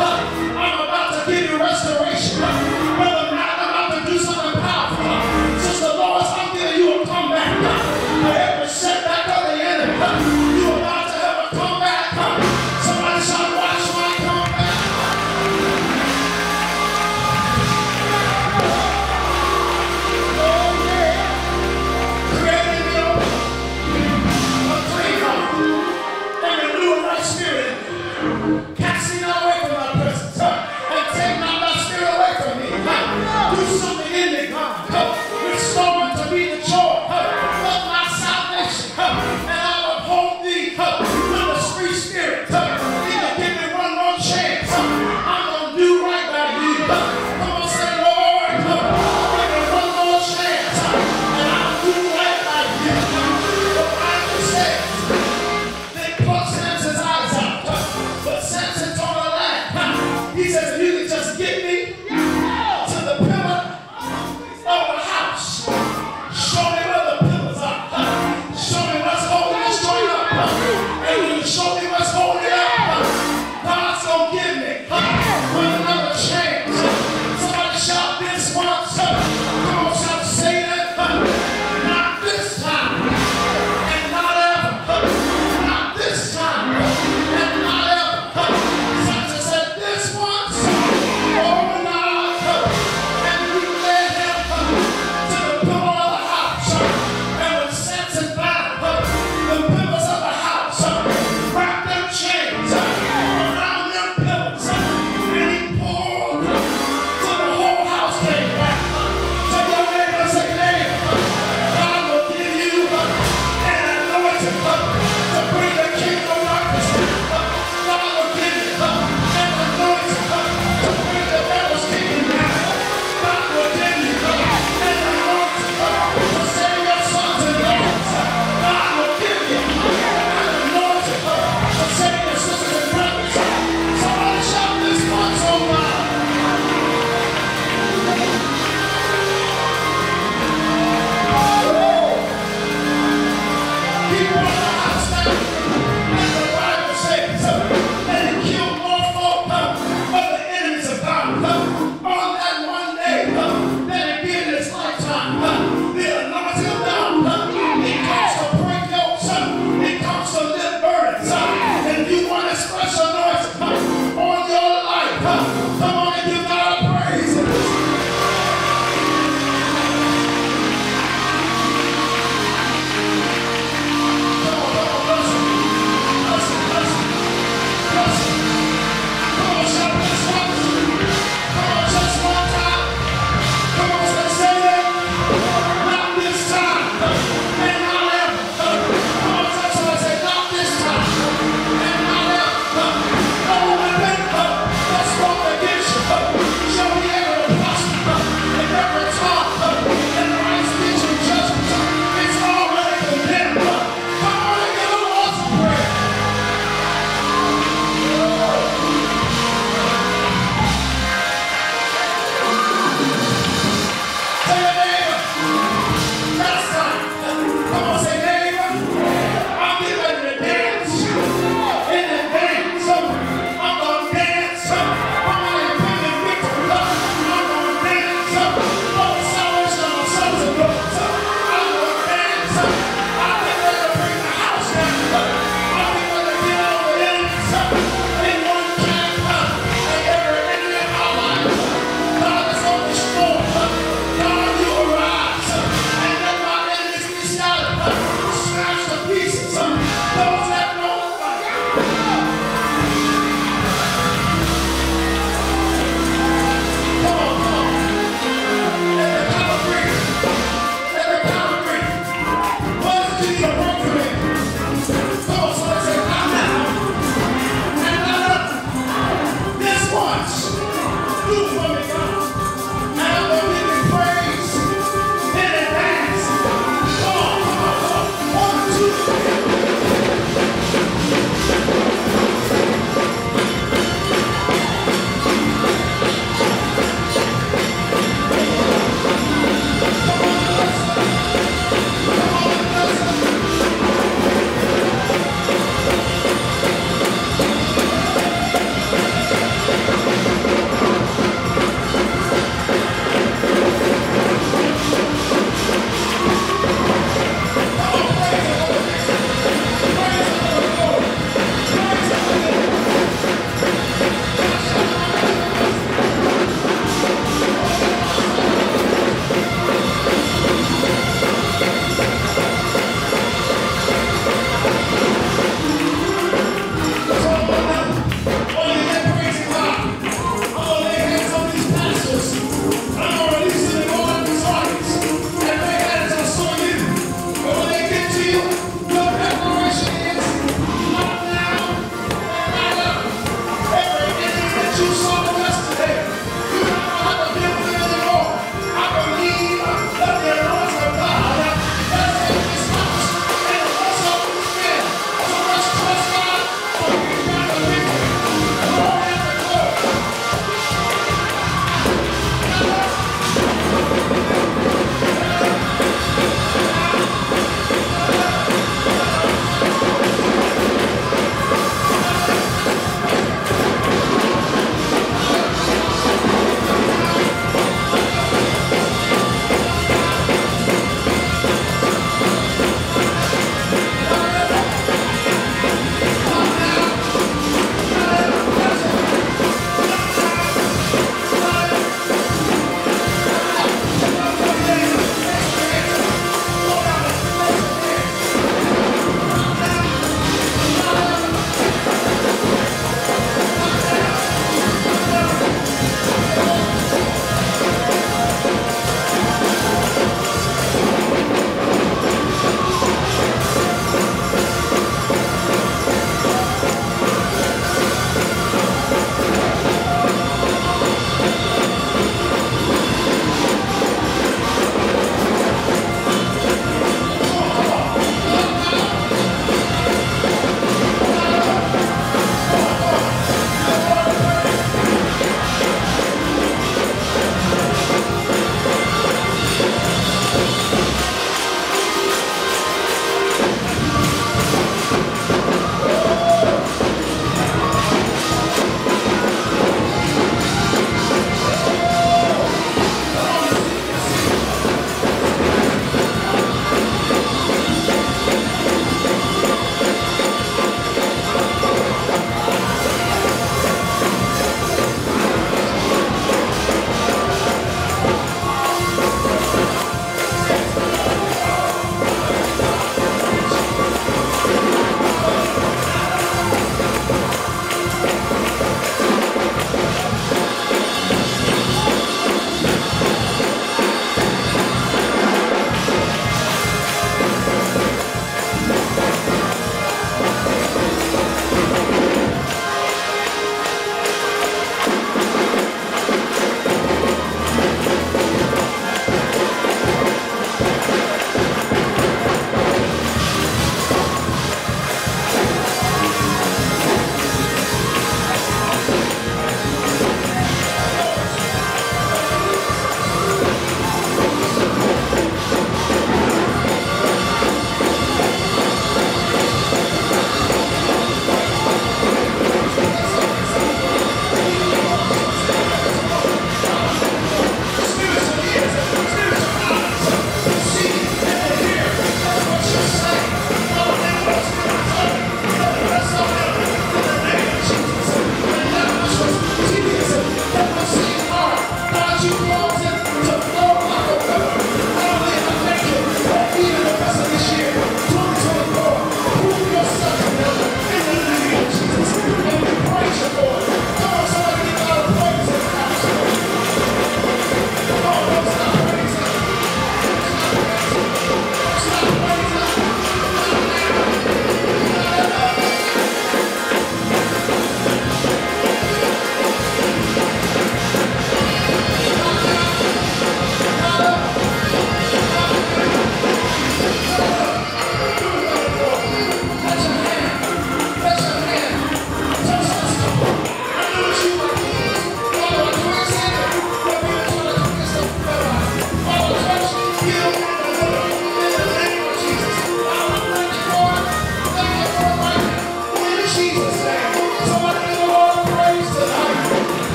I'm about to give you restoration. Brother Matt, I'm about to do something powerful. Sister Lois, I'm giving you a comeback. For every setback of the enemy, you're about to have a comeback. Somebody shout, watch my comeback. Creating me a clean heart and renew a right spirit. Casting away from my presence. Thank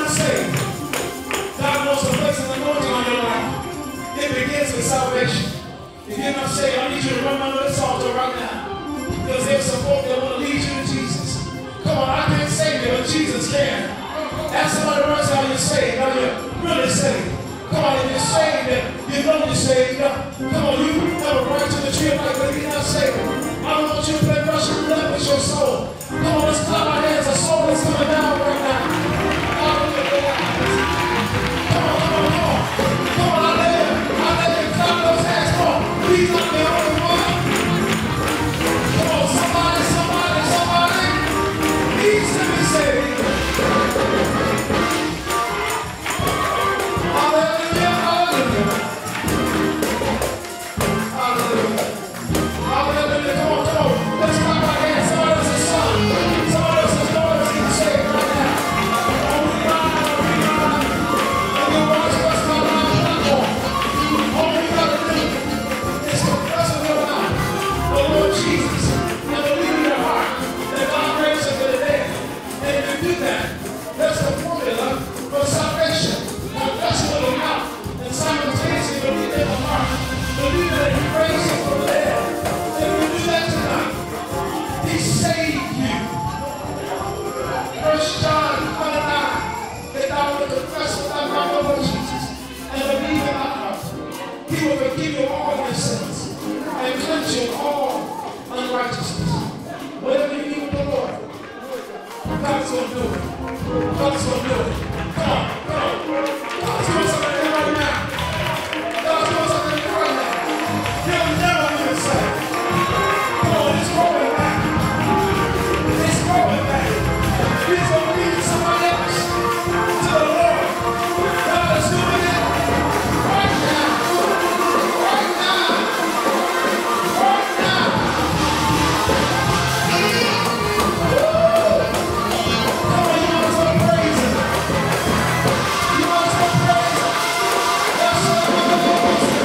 not saved, God wants to place an anointing on your life. It begins with salvation. If you're not saved, I need you to run under this altar right now. Because there's some folk that want to lead you to Jesus. Come on, I can't save you, but Jesus can. Ask somebody right now, you're saved. Are you really saved? Come on, if you're saved, you know you're saved. Come on, you have a right to the tree of life, but if you're not saved, I don't want you to play Russian roulette with your soul. Come on, let's clap our hands. A soul that's coming down right now. Hallelujah. Come on, come on, come on. Come on, I let you clap those hands. Come on. He's not the only one. Come on, somebody needs to be saved. Hallelujah, hallelujah. Hallelujah. Hallelujah. Come on, come on. Let's clap our hands. Somebody else's son. Somebody else's daughter is getting saved right now. Oh, we run. And you watch what's going on the platform. All you got to do is confess with your mouth the Lord Jesus and believe in your heart that God raised him from the dead. And if you do that, that's the formula for salvation. Confess with your mouth and simultaneously believe in the heart. Believe that he raised him from the dead. And if you do that tonight, he saved you. 1 John 1:9, that thou wilt confess with thy mouth the Lord Jesus and believe in thy heart, he will forgive you all your sins and cleanse you of all unrighteousness. Whatever you need with the Lord, God's going to do it. God's going to do it. Come on, come on. God's doing something right now. God's doing something right now. He'll never be the same. Come on, it's growing back. It's growing back. He's going to lead somebody else to the Lord. God is doing it right now. Right now. Right now. Woo! Come on, you might as well praise him. You might as well praise him. That's what I'm going to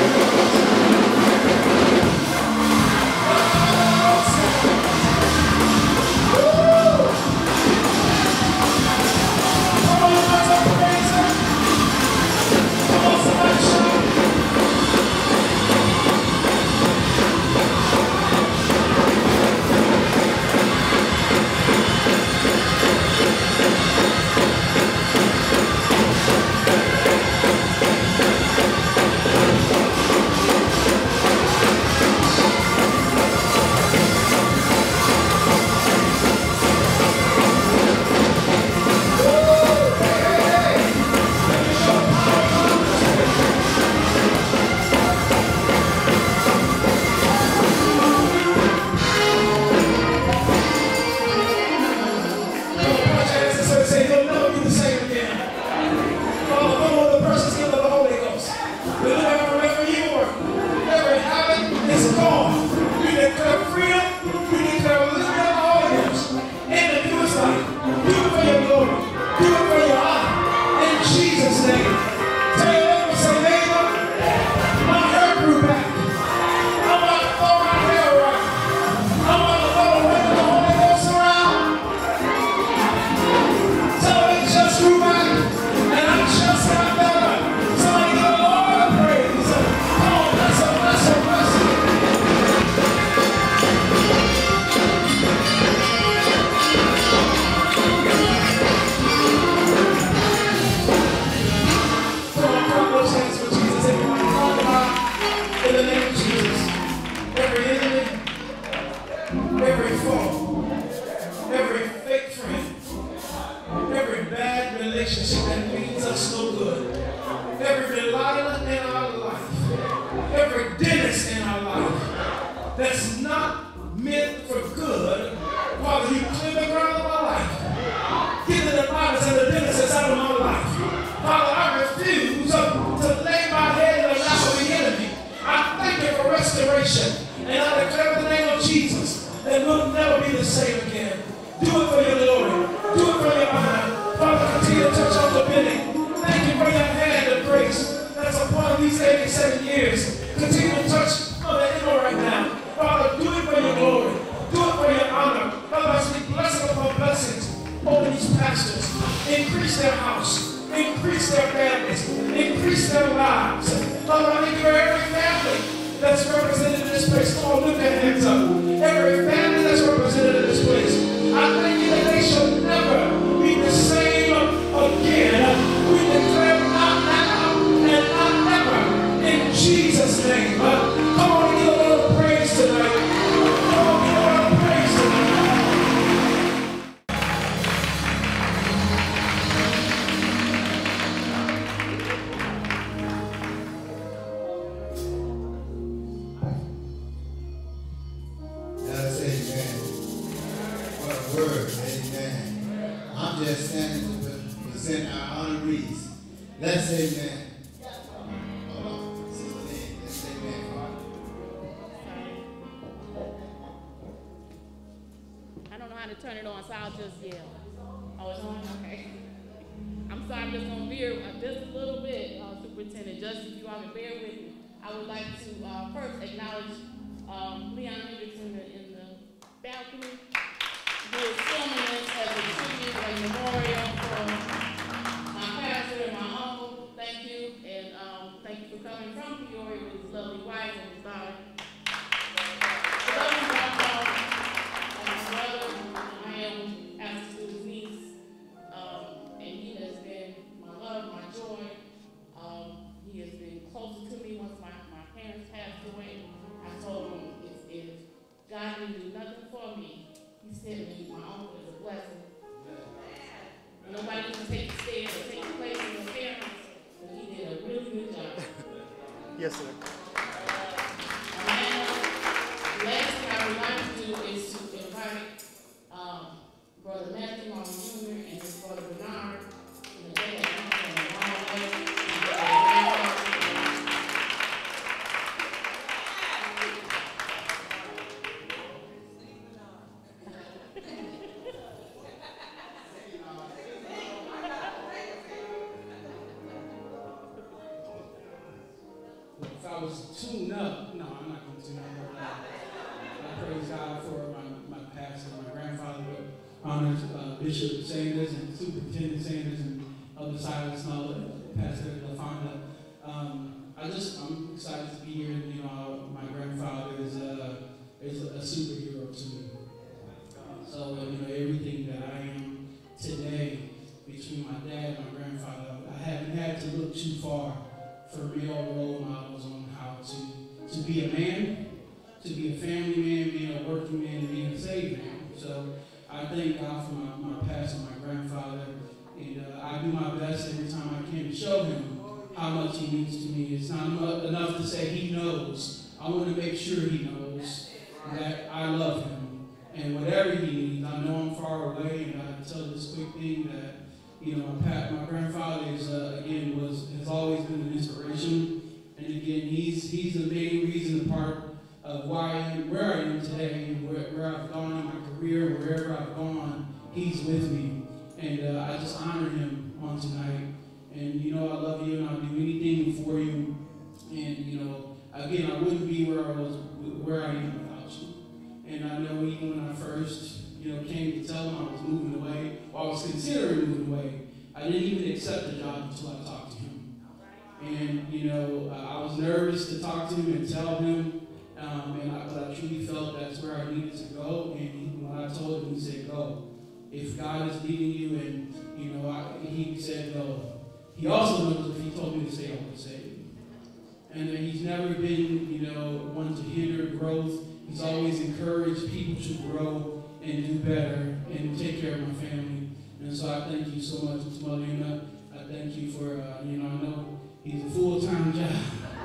increase their house, increase their families, increase their lives. Father, I thank you for every family that's represented in this place. Come on, lift their hands up. Every family that's represented in this place. I thank you that they shall never be the same again. We declare not now and not never in Jesus' name. Come on, give a little praise tonight. Come on, give a little praise tonight. That's amen. What a word, amen. I'm just standing to present our honorees. Let's amen. Hold on, Sister Lynn, let's amen. I don't know how to turn it on, so I'll just yell. Oh, it's on? Okay. I'm sorry, I'm just going to veer just a little bit, Superintendent. Just if you all can bear with me, I would like to first acknowledge Leon Hendrickson in the balcony, who is filming this as a tribute, a memorial for my pastor and my uncle. Thank you, and thank you for coming from Peoria with his lovely wife and his daughter. I love you, Grandpa. My brother, I am pastor to his niece, and he has been my love, my joy. He has been closer to me once my parents passed away. I told him if God didn't do nothing for me, he sent me my uncle as a blessing. Nobody can take the stand or take the place of your parents, but he did a really good job. Yes, sir. Last thing I would like to do is to invite Brother Matthew Long Jr. and his brother Bernard. And they have come from a long way. If I was tuned up, no, I'm not going to tune up. I praise God for my pastor, my grandfather, honors Bishop Sanders and Superintendent Sanders and Elder Silas and all the Pastor LaFonda. I'm excited to be here. You know, my grandfather is a superhero to me. So you know, everything that I am today, between my dad and my grandfather, I haven't had to look too far for real role models on how to be a man, to be a family man, being a working man, and being a saved man. So I thank God for my pastor, my grandfather, and I do my best every time I can to show him how much he means to me. It's not enough to say he knows. I want to make sure he knows that I love him. And whatever he needs, I know I'm far away, and I tell this quick thing that, you know, my grandfather is, has always been an inspiration. And again, he's the main reason, part of why I am where I am today, and where I've gone in my career, wherever I've gone, he's with me. And I just honor him on tonight. And you know, I love you, and I'll do anything for you. And you know, again, I wouldn't be where I am without you. And I know even when I first, you know, came to tell him I was moving away, or I was considering moving away, I didn't even accept the job until I talked to him. And you know, I was nervous to talk to him and tell him, but I truly felt that's where I needed to go. And when I told him, he said, "Go. If God is leading you," and you know, he said, "Go." He also knows if he told me to stay, I would stay. And he's never been, you know, one to hinder growth. He's always encouraged people to grow and do better and take care of my family. And so I thank you so much, Ms. Molina. I thank you for, you know, I know he's a full-time job.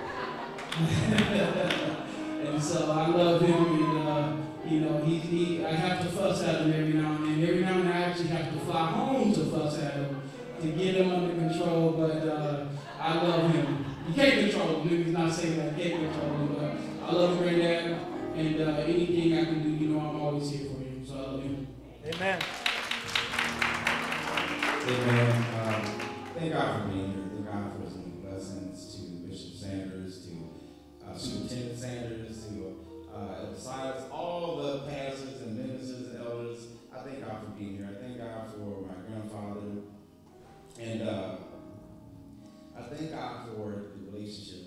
And so I love him, and, you know, I have to fuss at him every now and then. Every now and then I actually have to fly home to fuss at him to get him under control, but I love him. You can't control him. He's not saying that I can't control him, but I love him, Granddad, and anything I can do, you know, I'm always here for you. So I love him. Amen. Amen. Thank God for being here. Thank God for some blessings to Bishop Sanders, to Superintendent Sanders, to Elder Silas, all the pastors and ministers and elders. I thank God for being here. I thank God for my grandfather. And thank God for the relationship.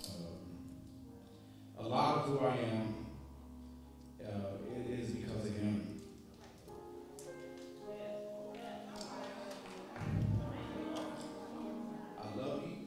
A lot of who I am, it is because of him. I love you.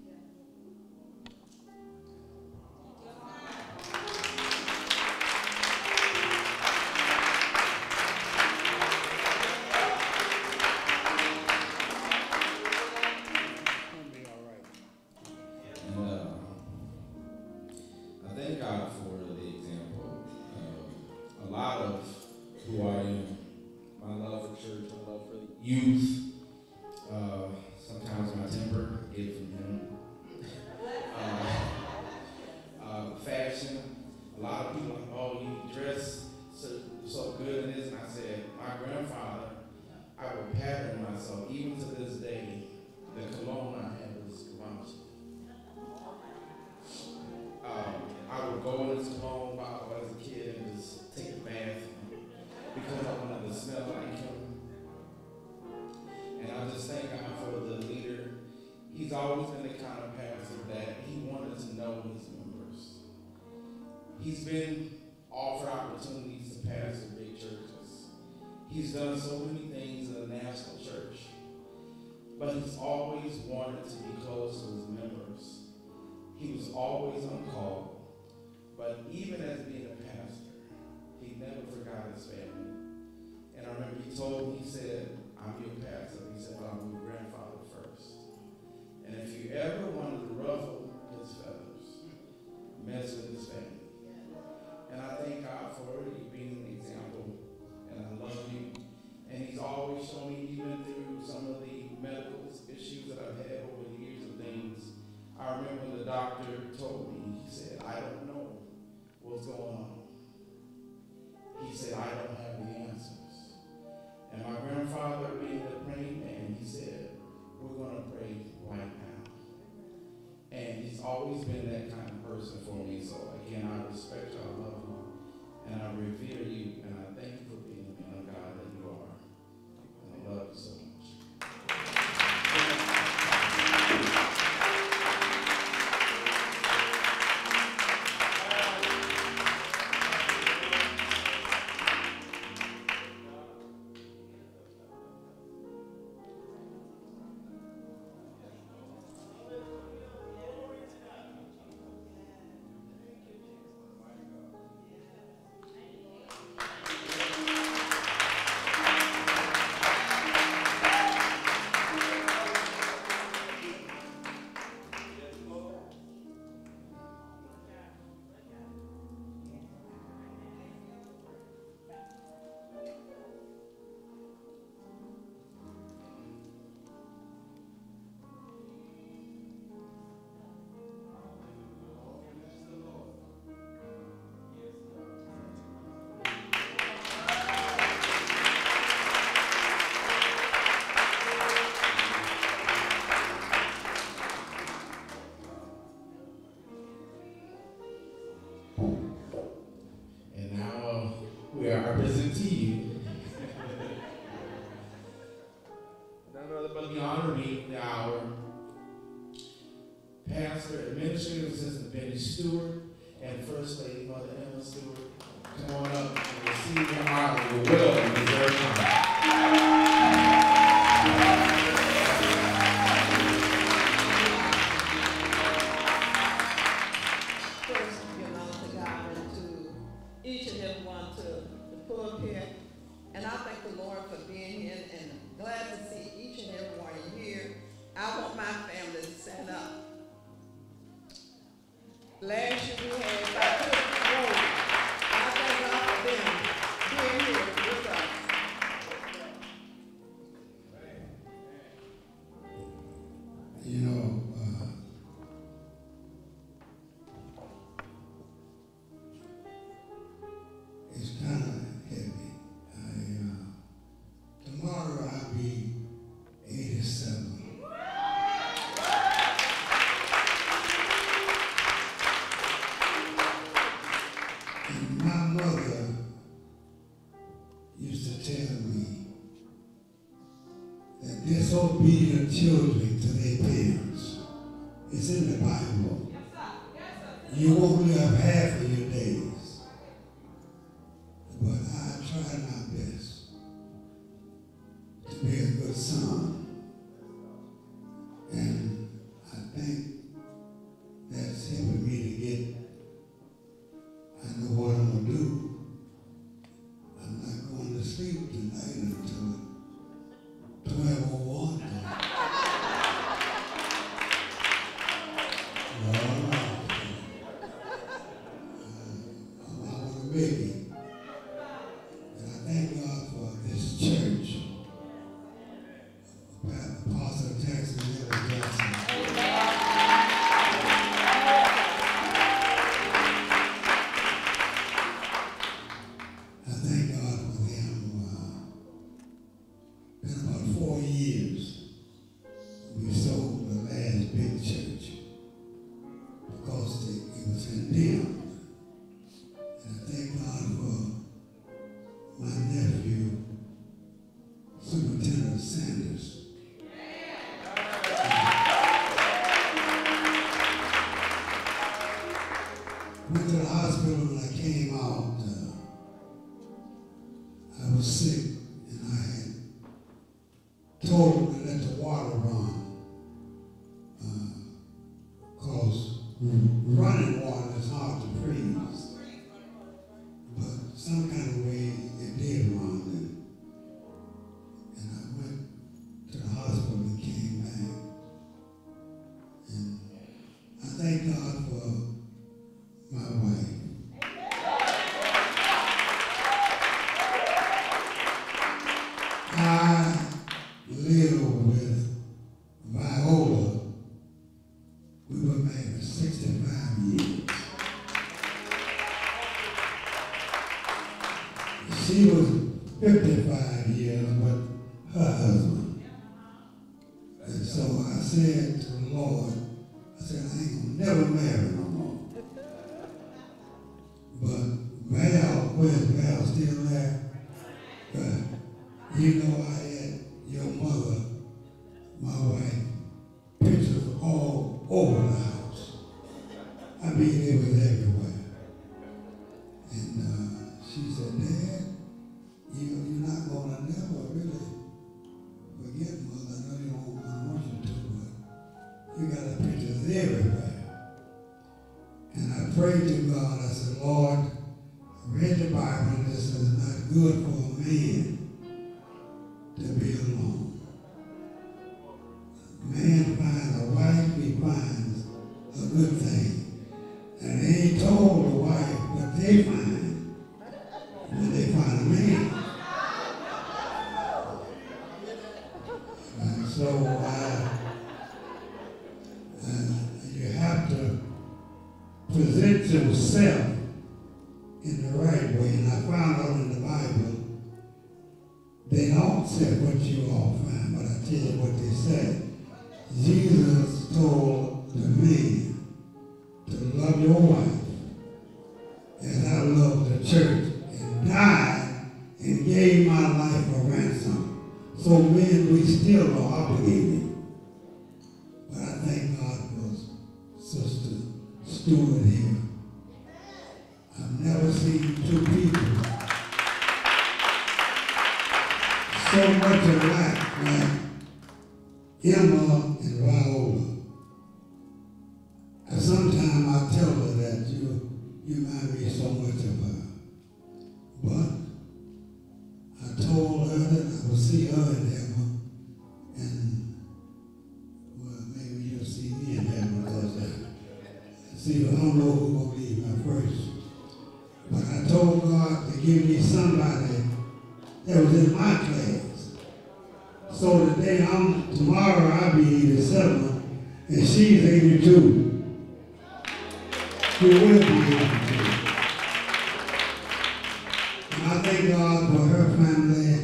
I thank God for the example. A lot of who I am, my love for church, my love for youth, sometimes my temper, get from him. Fashion, a lot of people are like, oh, you dress so good in this, and I said, my grandfather, I would pattern myself, even to this day, the cologne I had was Givenchy. I would go in this cologne while I was a kid and just take a bath because I wanted to smell like him. And I just thank God for the leader. He's always been the kind of pastor that he wanted to know his members. He's been offered opportunities to pastor big churches. He's done so many things in the national church, but he's always wanted to be close to his members. He was always on call. But even as being a pastor, he never forgot his family. And I remember he told me, he said, I'm your pastor. He said, but I'm your grandfather first. And if you ever wanted to ruffle his feathers, mess with his family. And I thank God for you being an example. And I love you. And he's always shown me, even through some of the medical issues that I've had over the years of things. I remember the doctor told me, he said, I don't know what's going on. He said, I don't have the answers. And my grandfather, being the praying man, he said, we're going to pray right now. And he's always been that kind of person for me. So again, I respect you, I love you, and I revere you, and I thank you for being the man of God that you are. And I love you so much. And now we are presenting to you none other but the honoree of the hour, Pastor, Administrative Assistant Benny Stewart, and First Lady Mother Emma Stewart. Come on up and receive your honor, your well-deserved honor. And I thank the Lord for being here and glad to see each and every one here. I want my family to stand up. Last year we had about 50 rows. I thank God for them being here with us. You know, it's kind of heavy. Tomorrow I'll be 87. And my mother used to tell me that disobedient children to their parents It's in the Bible. You won't live half of your days. But I try my best to be a good son. And I think that's helping me to get, I know what I'm going to do. I'm not going to sleep tonight until 12:01. I want to make it. And I thank God for this church. Apostle Jackson, Miller Jackson. I thank God for them. Been about 4 years. We sold the last big church because it was condemned. And I thank God for my nephew, Superintendent Sanders. Went to the hospital when I came out. I was sick and I had told him to let the water run. Because running water is hard to freeze. But some kind of way it did run. And I went to the hospital and came back. And I thank God for my wife. I live with Viola. We were married for 65 years. She was 55 years with her husband. And so I said to the Lord, I said, I ain't gonna never marry no more. But Val, where's Val still there? You know I had your mother, my wife, pictures all over the house. I mean, it was everywhere. And she said, Dad, you're not going to never really forget Mother. I know you don't want you to, but you got the pictures everywhere. And I prayed to God. I said, Lord, I read the Bible, and this is not good for a man to be alone. Man finds a wife, he finds a good thing. And they ain't told the wife what they find when they find a man. And so you have to present yourself in the right way. And I found out in the Bible, they don't say what you all find, but I tell you what they said. Jesus told the man to love your wife as I love the church, and died and gave my life a ransom. So men, we still are obligated. But I thank God for Sister Stewart here. I've never seen two people so much alike like Emma and Viola. And sometimes I tell her that you remind me so much of her. But I told her that I would see her in heaven, and well, maybe you'll see me in heaven because see, I don't know who's going to be my first. But I told God to give me somebody that was in my class. So today, tomorrow I'll be 87, and she's 82. She will be 82. And I thank God for her family.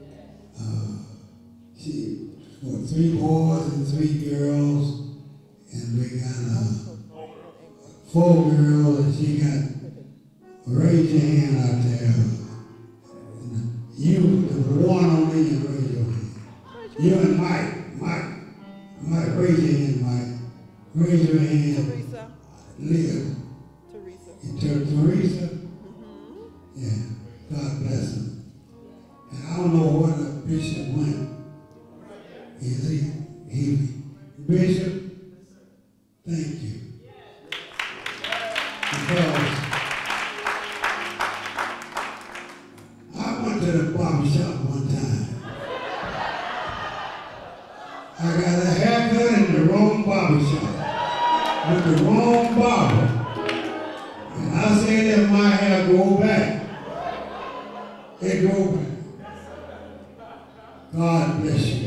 She got 3 boys and 3 girls, and we got 4 girls, and she got, raise your hand out there. You, the one on me, and raise your hand. You and Mike, raise your hand, Mike. Raise your hand. Teresa. Live. Teresa. Teresa? Yeah. God bless him. And I don't know where the bishop went. Is he Bishop? Thank you. Because I went to the barber shop one time. I got a haircut in the wrong barber shop with the wrong barber. And I said that my hair go back. It go back. God bless you.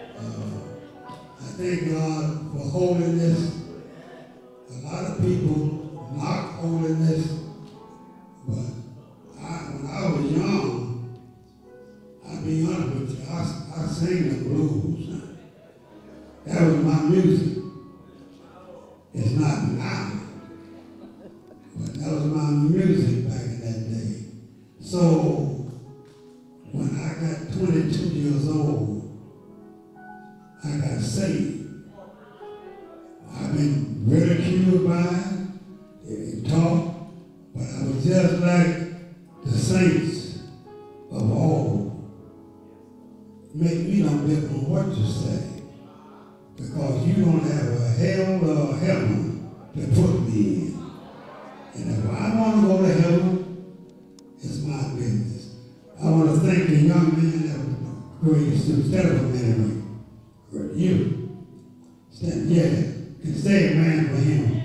I thank God for holiness. A lot of people knock holiness, but when I was young, I'll be honest with you, I sang the blues. That was my music. It's not now, but that was my music back in that day. So when I got 22 years old, I got saved. I've been ridiculed by it, taught, but I was just like the saints of old. Make me no difference on what you say, because you don't have a hell or a heaven to put me in. And if I want to go to heaven, it's my business. I want to thank the young man that was great student, stand up a minute. You stand, yeah. Can stay a man for him.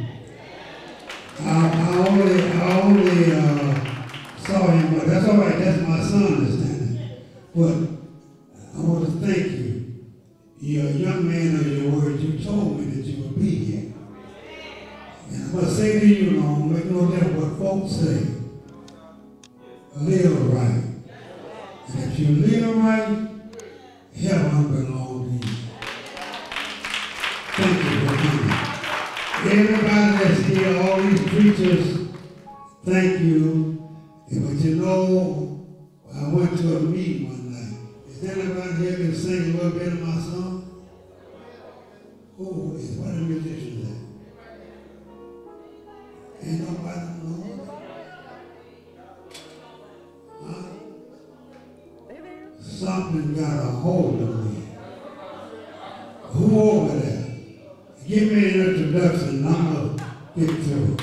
I only saw him, but that's all right. That's my son that's standing. But I want to thank you. You're a young man of your word. You told me that you would be here. And I'm going to say to you, don't make no difference what folks say. Live right. And if you live right, heaven belongs to you. Thank you for coming. Everybody that's here, all these preachers, thank you. But you know, I went to a meeting one night. Is anybody here can sing a little bit of my song? Who is? What are the musicians at? Ain't nobody know? Huh? Something got a hold of me. Who over there? Give me an introduction and I'm going to get through.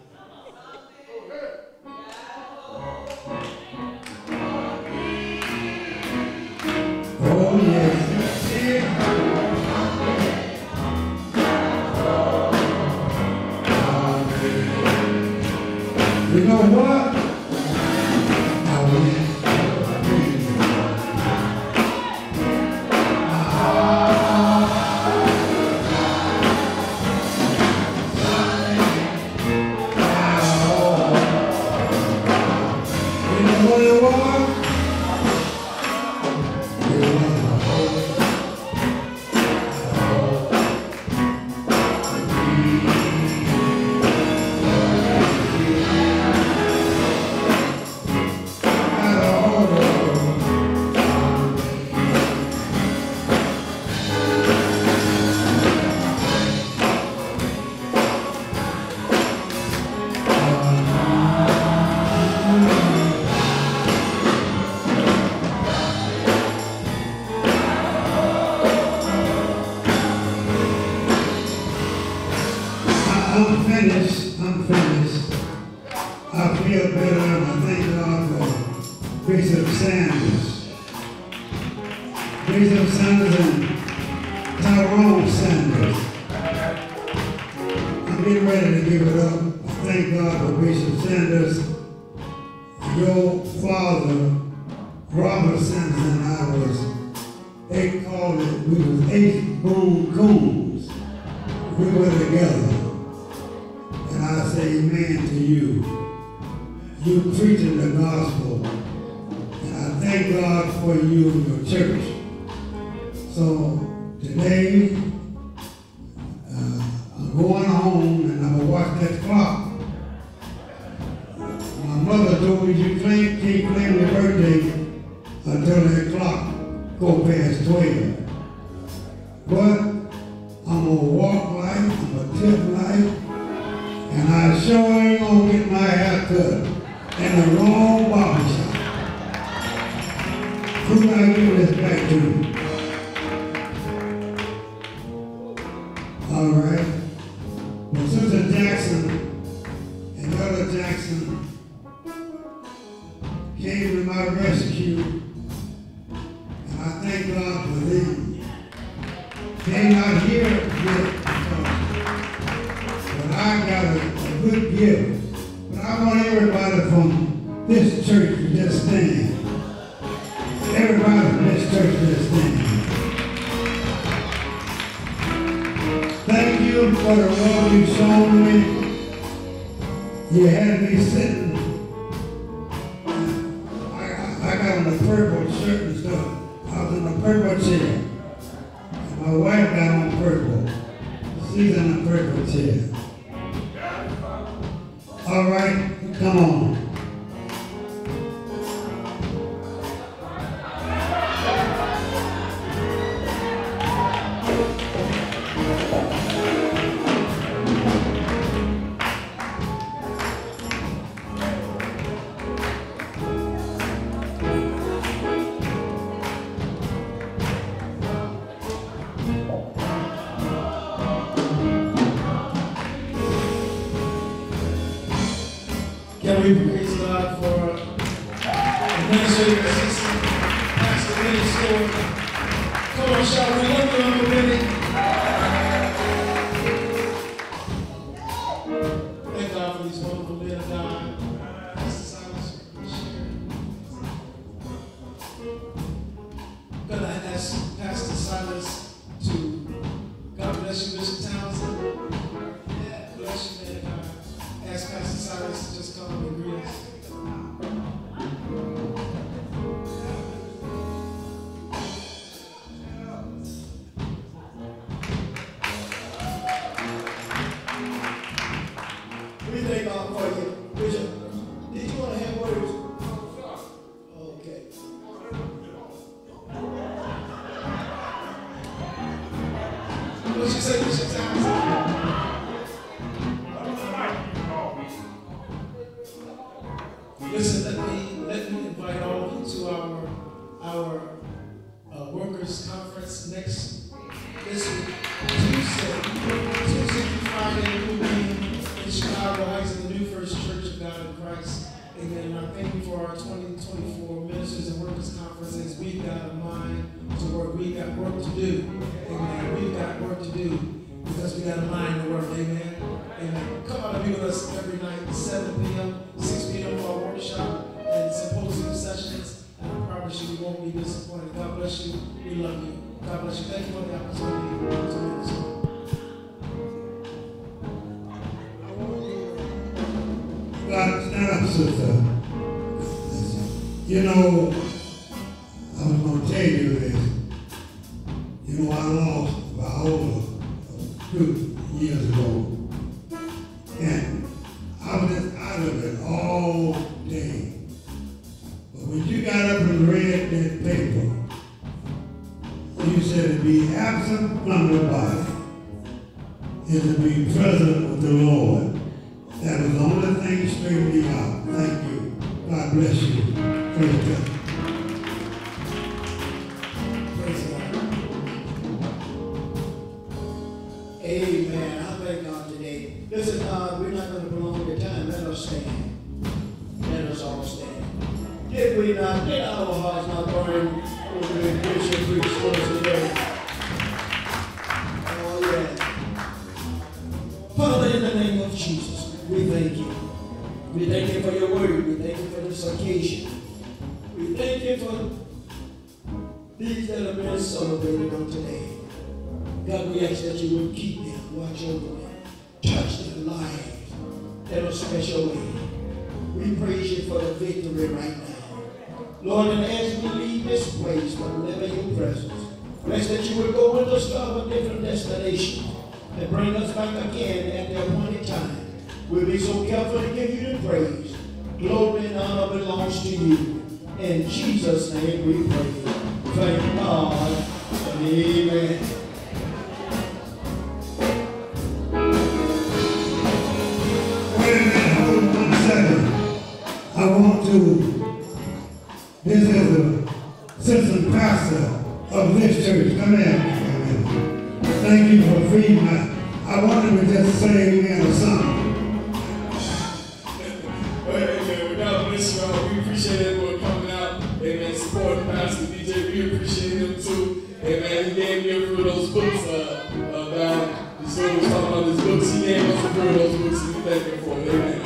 Oh, yes. You know what? I'm finished. I feel better and I thank God for Bishop Sanders. Bishop Sanders and Tyrone Sanders. I'm getting ready to give it up. I thank God for Bishop Sanders. Your father, Robert Sanders, and I they called it, we was 8 Boone Coons. We were together. And I say amen to you. You preaching the gospel. And I thank God for you and your church. So today, I'm going home and I'm going to watch that clock. My mother told me you can't claim your birthday until that clock go past 12. But I'm going to walk life, I'm going to tip light, and I sure ain't gonna get my hair cut in the wrong barber shop. Who can I give this back to? All right. Well, Sister Jackson and Brother Jackson came to my rescue, and I thank God for them. They're not here yet, but I got a good gift. But I want everybody from this church to just stand. Everybody from this church to just stand. Thank you for the love you've shown me. You had me sitting. I got on the purple shirt and stuff. I was in the purple chair. And my wife got on purple. She's in the purple chair. All right, come on. Can we praise God for administrative assistant, Pastor Benny Stewart? Come on, shout, we love you, Uncle Benny. Thank God for these wonderful men of God. Pastor Silas, I'm going to ask Pastor Silas to, God bless you, Bishop Townsend. Yeah, bless you, man of God. Ask Pastor Silas to just come and greet us. We thank God for you. Bishop, did you want to have words? Okay. What you say, Bishop Townsend? Listen, let me invite all of you to our workers' conference this week, Tuesday through Friday, we'll be in Chicago Heights in the New First Church of God in Christ. Amen. And I thank you for our 2024 Ministers and Workers Conferences. We've got a mind to work. We've got work to do. Amen. We've got work to do because we got a mind to work. Amen. Amen. Come out and be with us every night, 7 p.m., 6 p.m. for our workshop and symposium sessions. And I promise you, we won't be disappointed. God bless you. We love you. God bless you. Thank you for the opportunity to minister. God, stand up, sister. You know, I was going to tell you this. You know, I lost Viola 2 years ago. And I was just out of it all day. But when you got up and read that paper, you said to be absent from the body is to be present with the Lord. That was the only thing straightened me out. Thank you. God bless you. Praise God. Praise God. Amen. I thank God today. Listen, we're not going to prolong the time. Let us stand. Let us all stand. Did we not? Did our hearts not burn over the Bishop preached for us today? Oh, yeah. Father, in the name of Jesus, we thank you. We thank you for your word. We thank you for this occasion. We thank you for these that have been celebrated on today. God, we ask that you would keep them, watch over them, touch their lives in a special way. We praise you for the victory right now. Lord, and as we leave this place, but never your presence, rest that you would go with us to our different destinations and bring us back again at the appointed time. We'll be so careful to give you the praise. Glory and honor belongs to you. In Jesus' name we pray. Thank God. Amen. to, this is a assistant pastor of this church. Come here. Thank you for feeding me. I wanted to just say amen or something. Well, amen. God bless you all. We appreciate everyone coming out. Amen. Supporting Pastor DJ. We appreciate him too. Amen. He gave me a few of those books about, this was talking about his books. He gave us a few of those books and we thank him for it. Amen.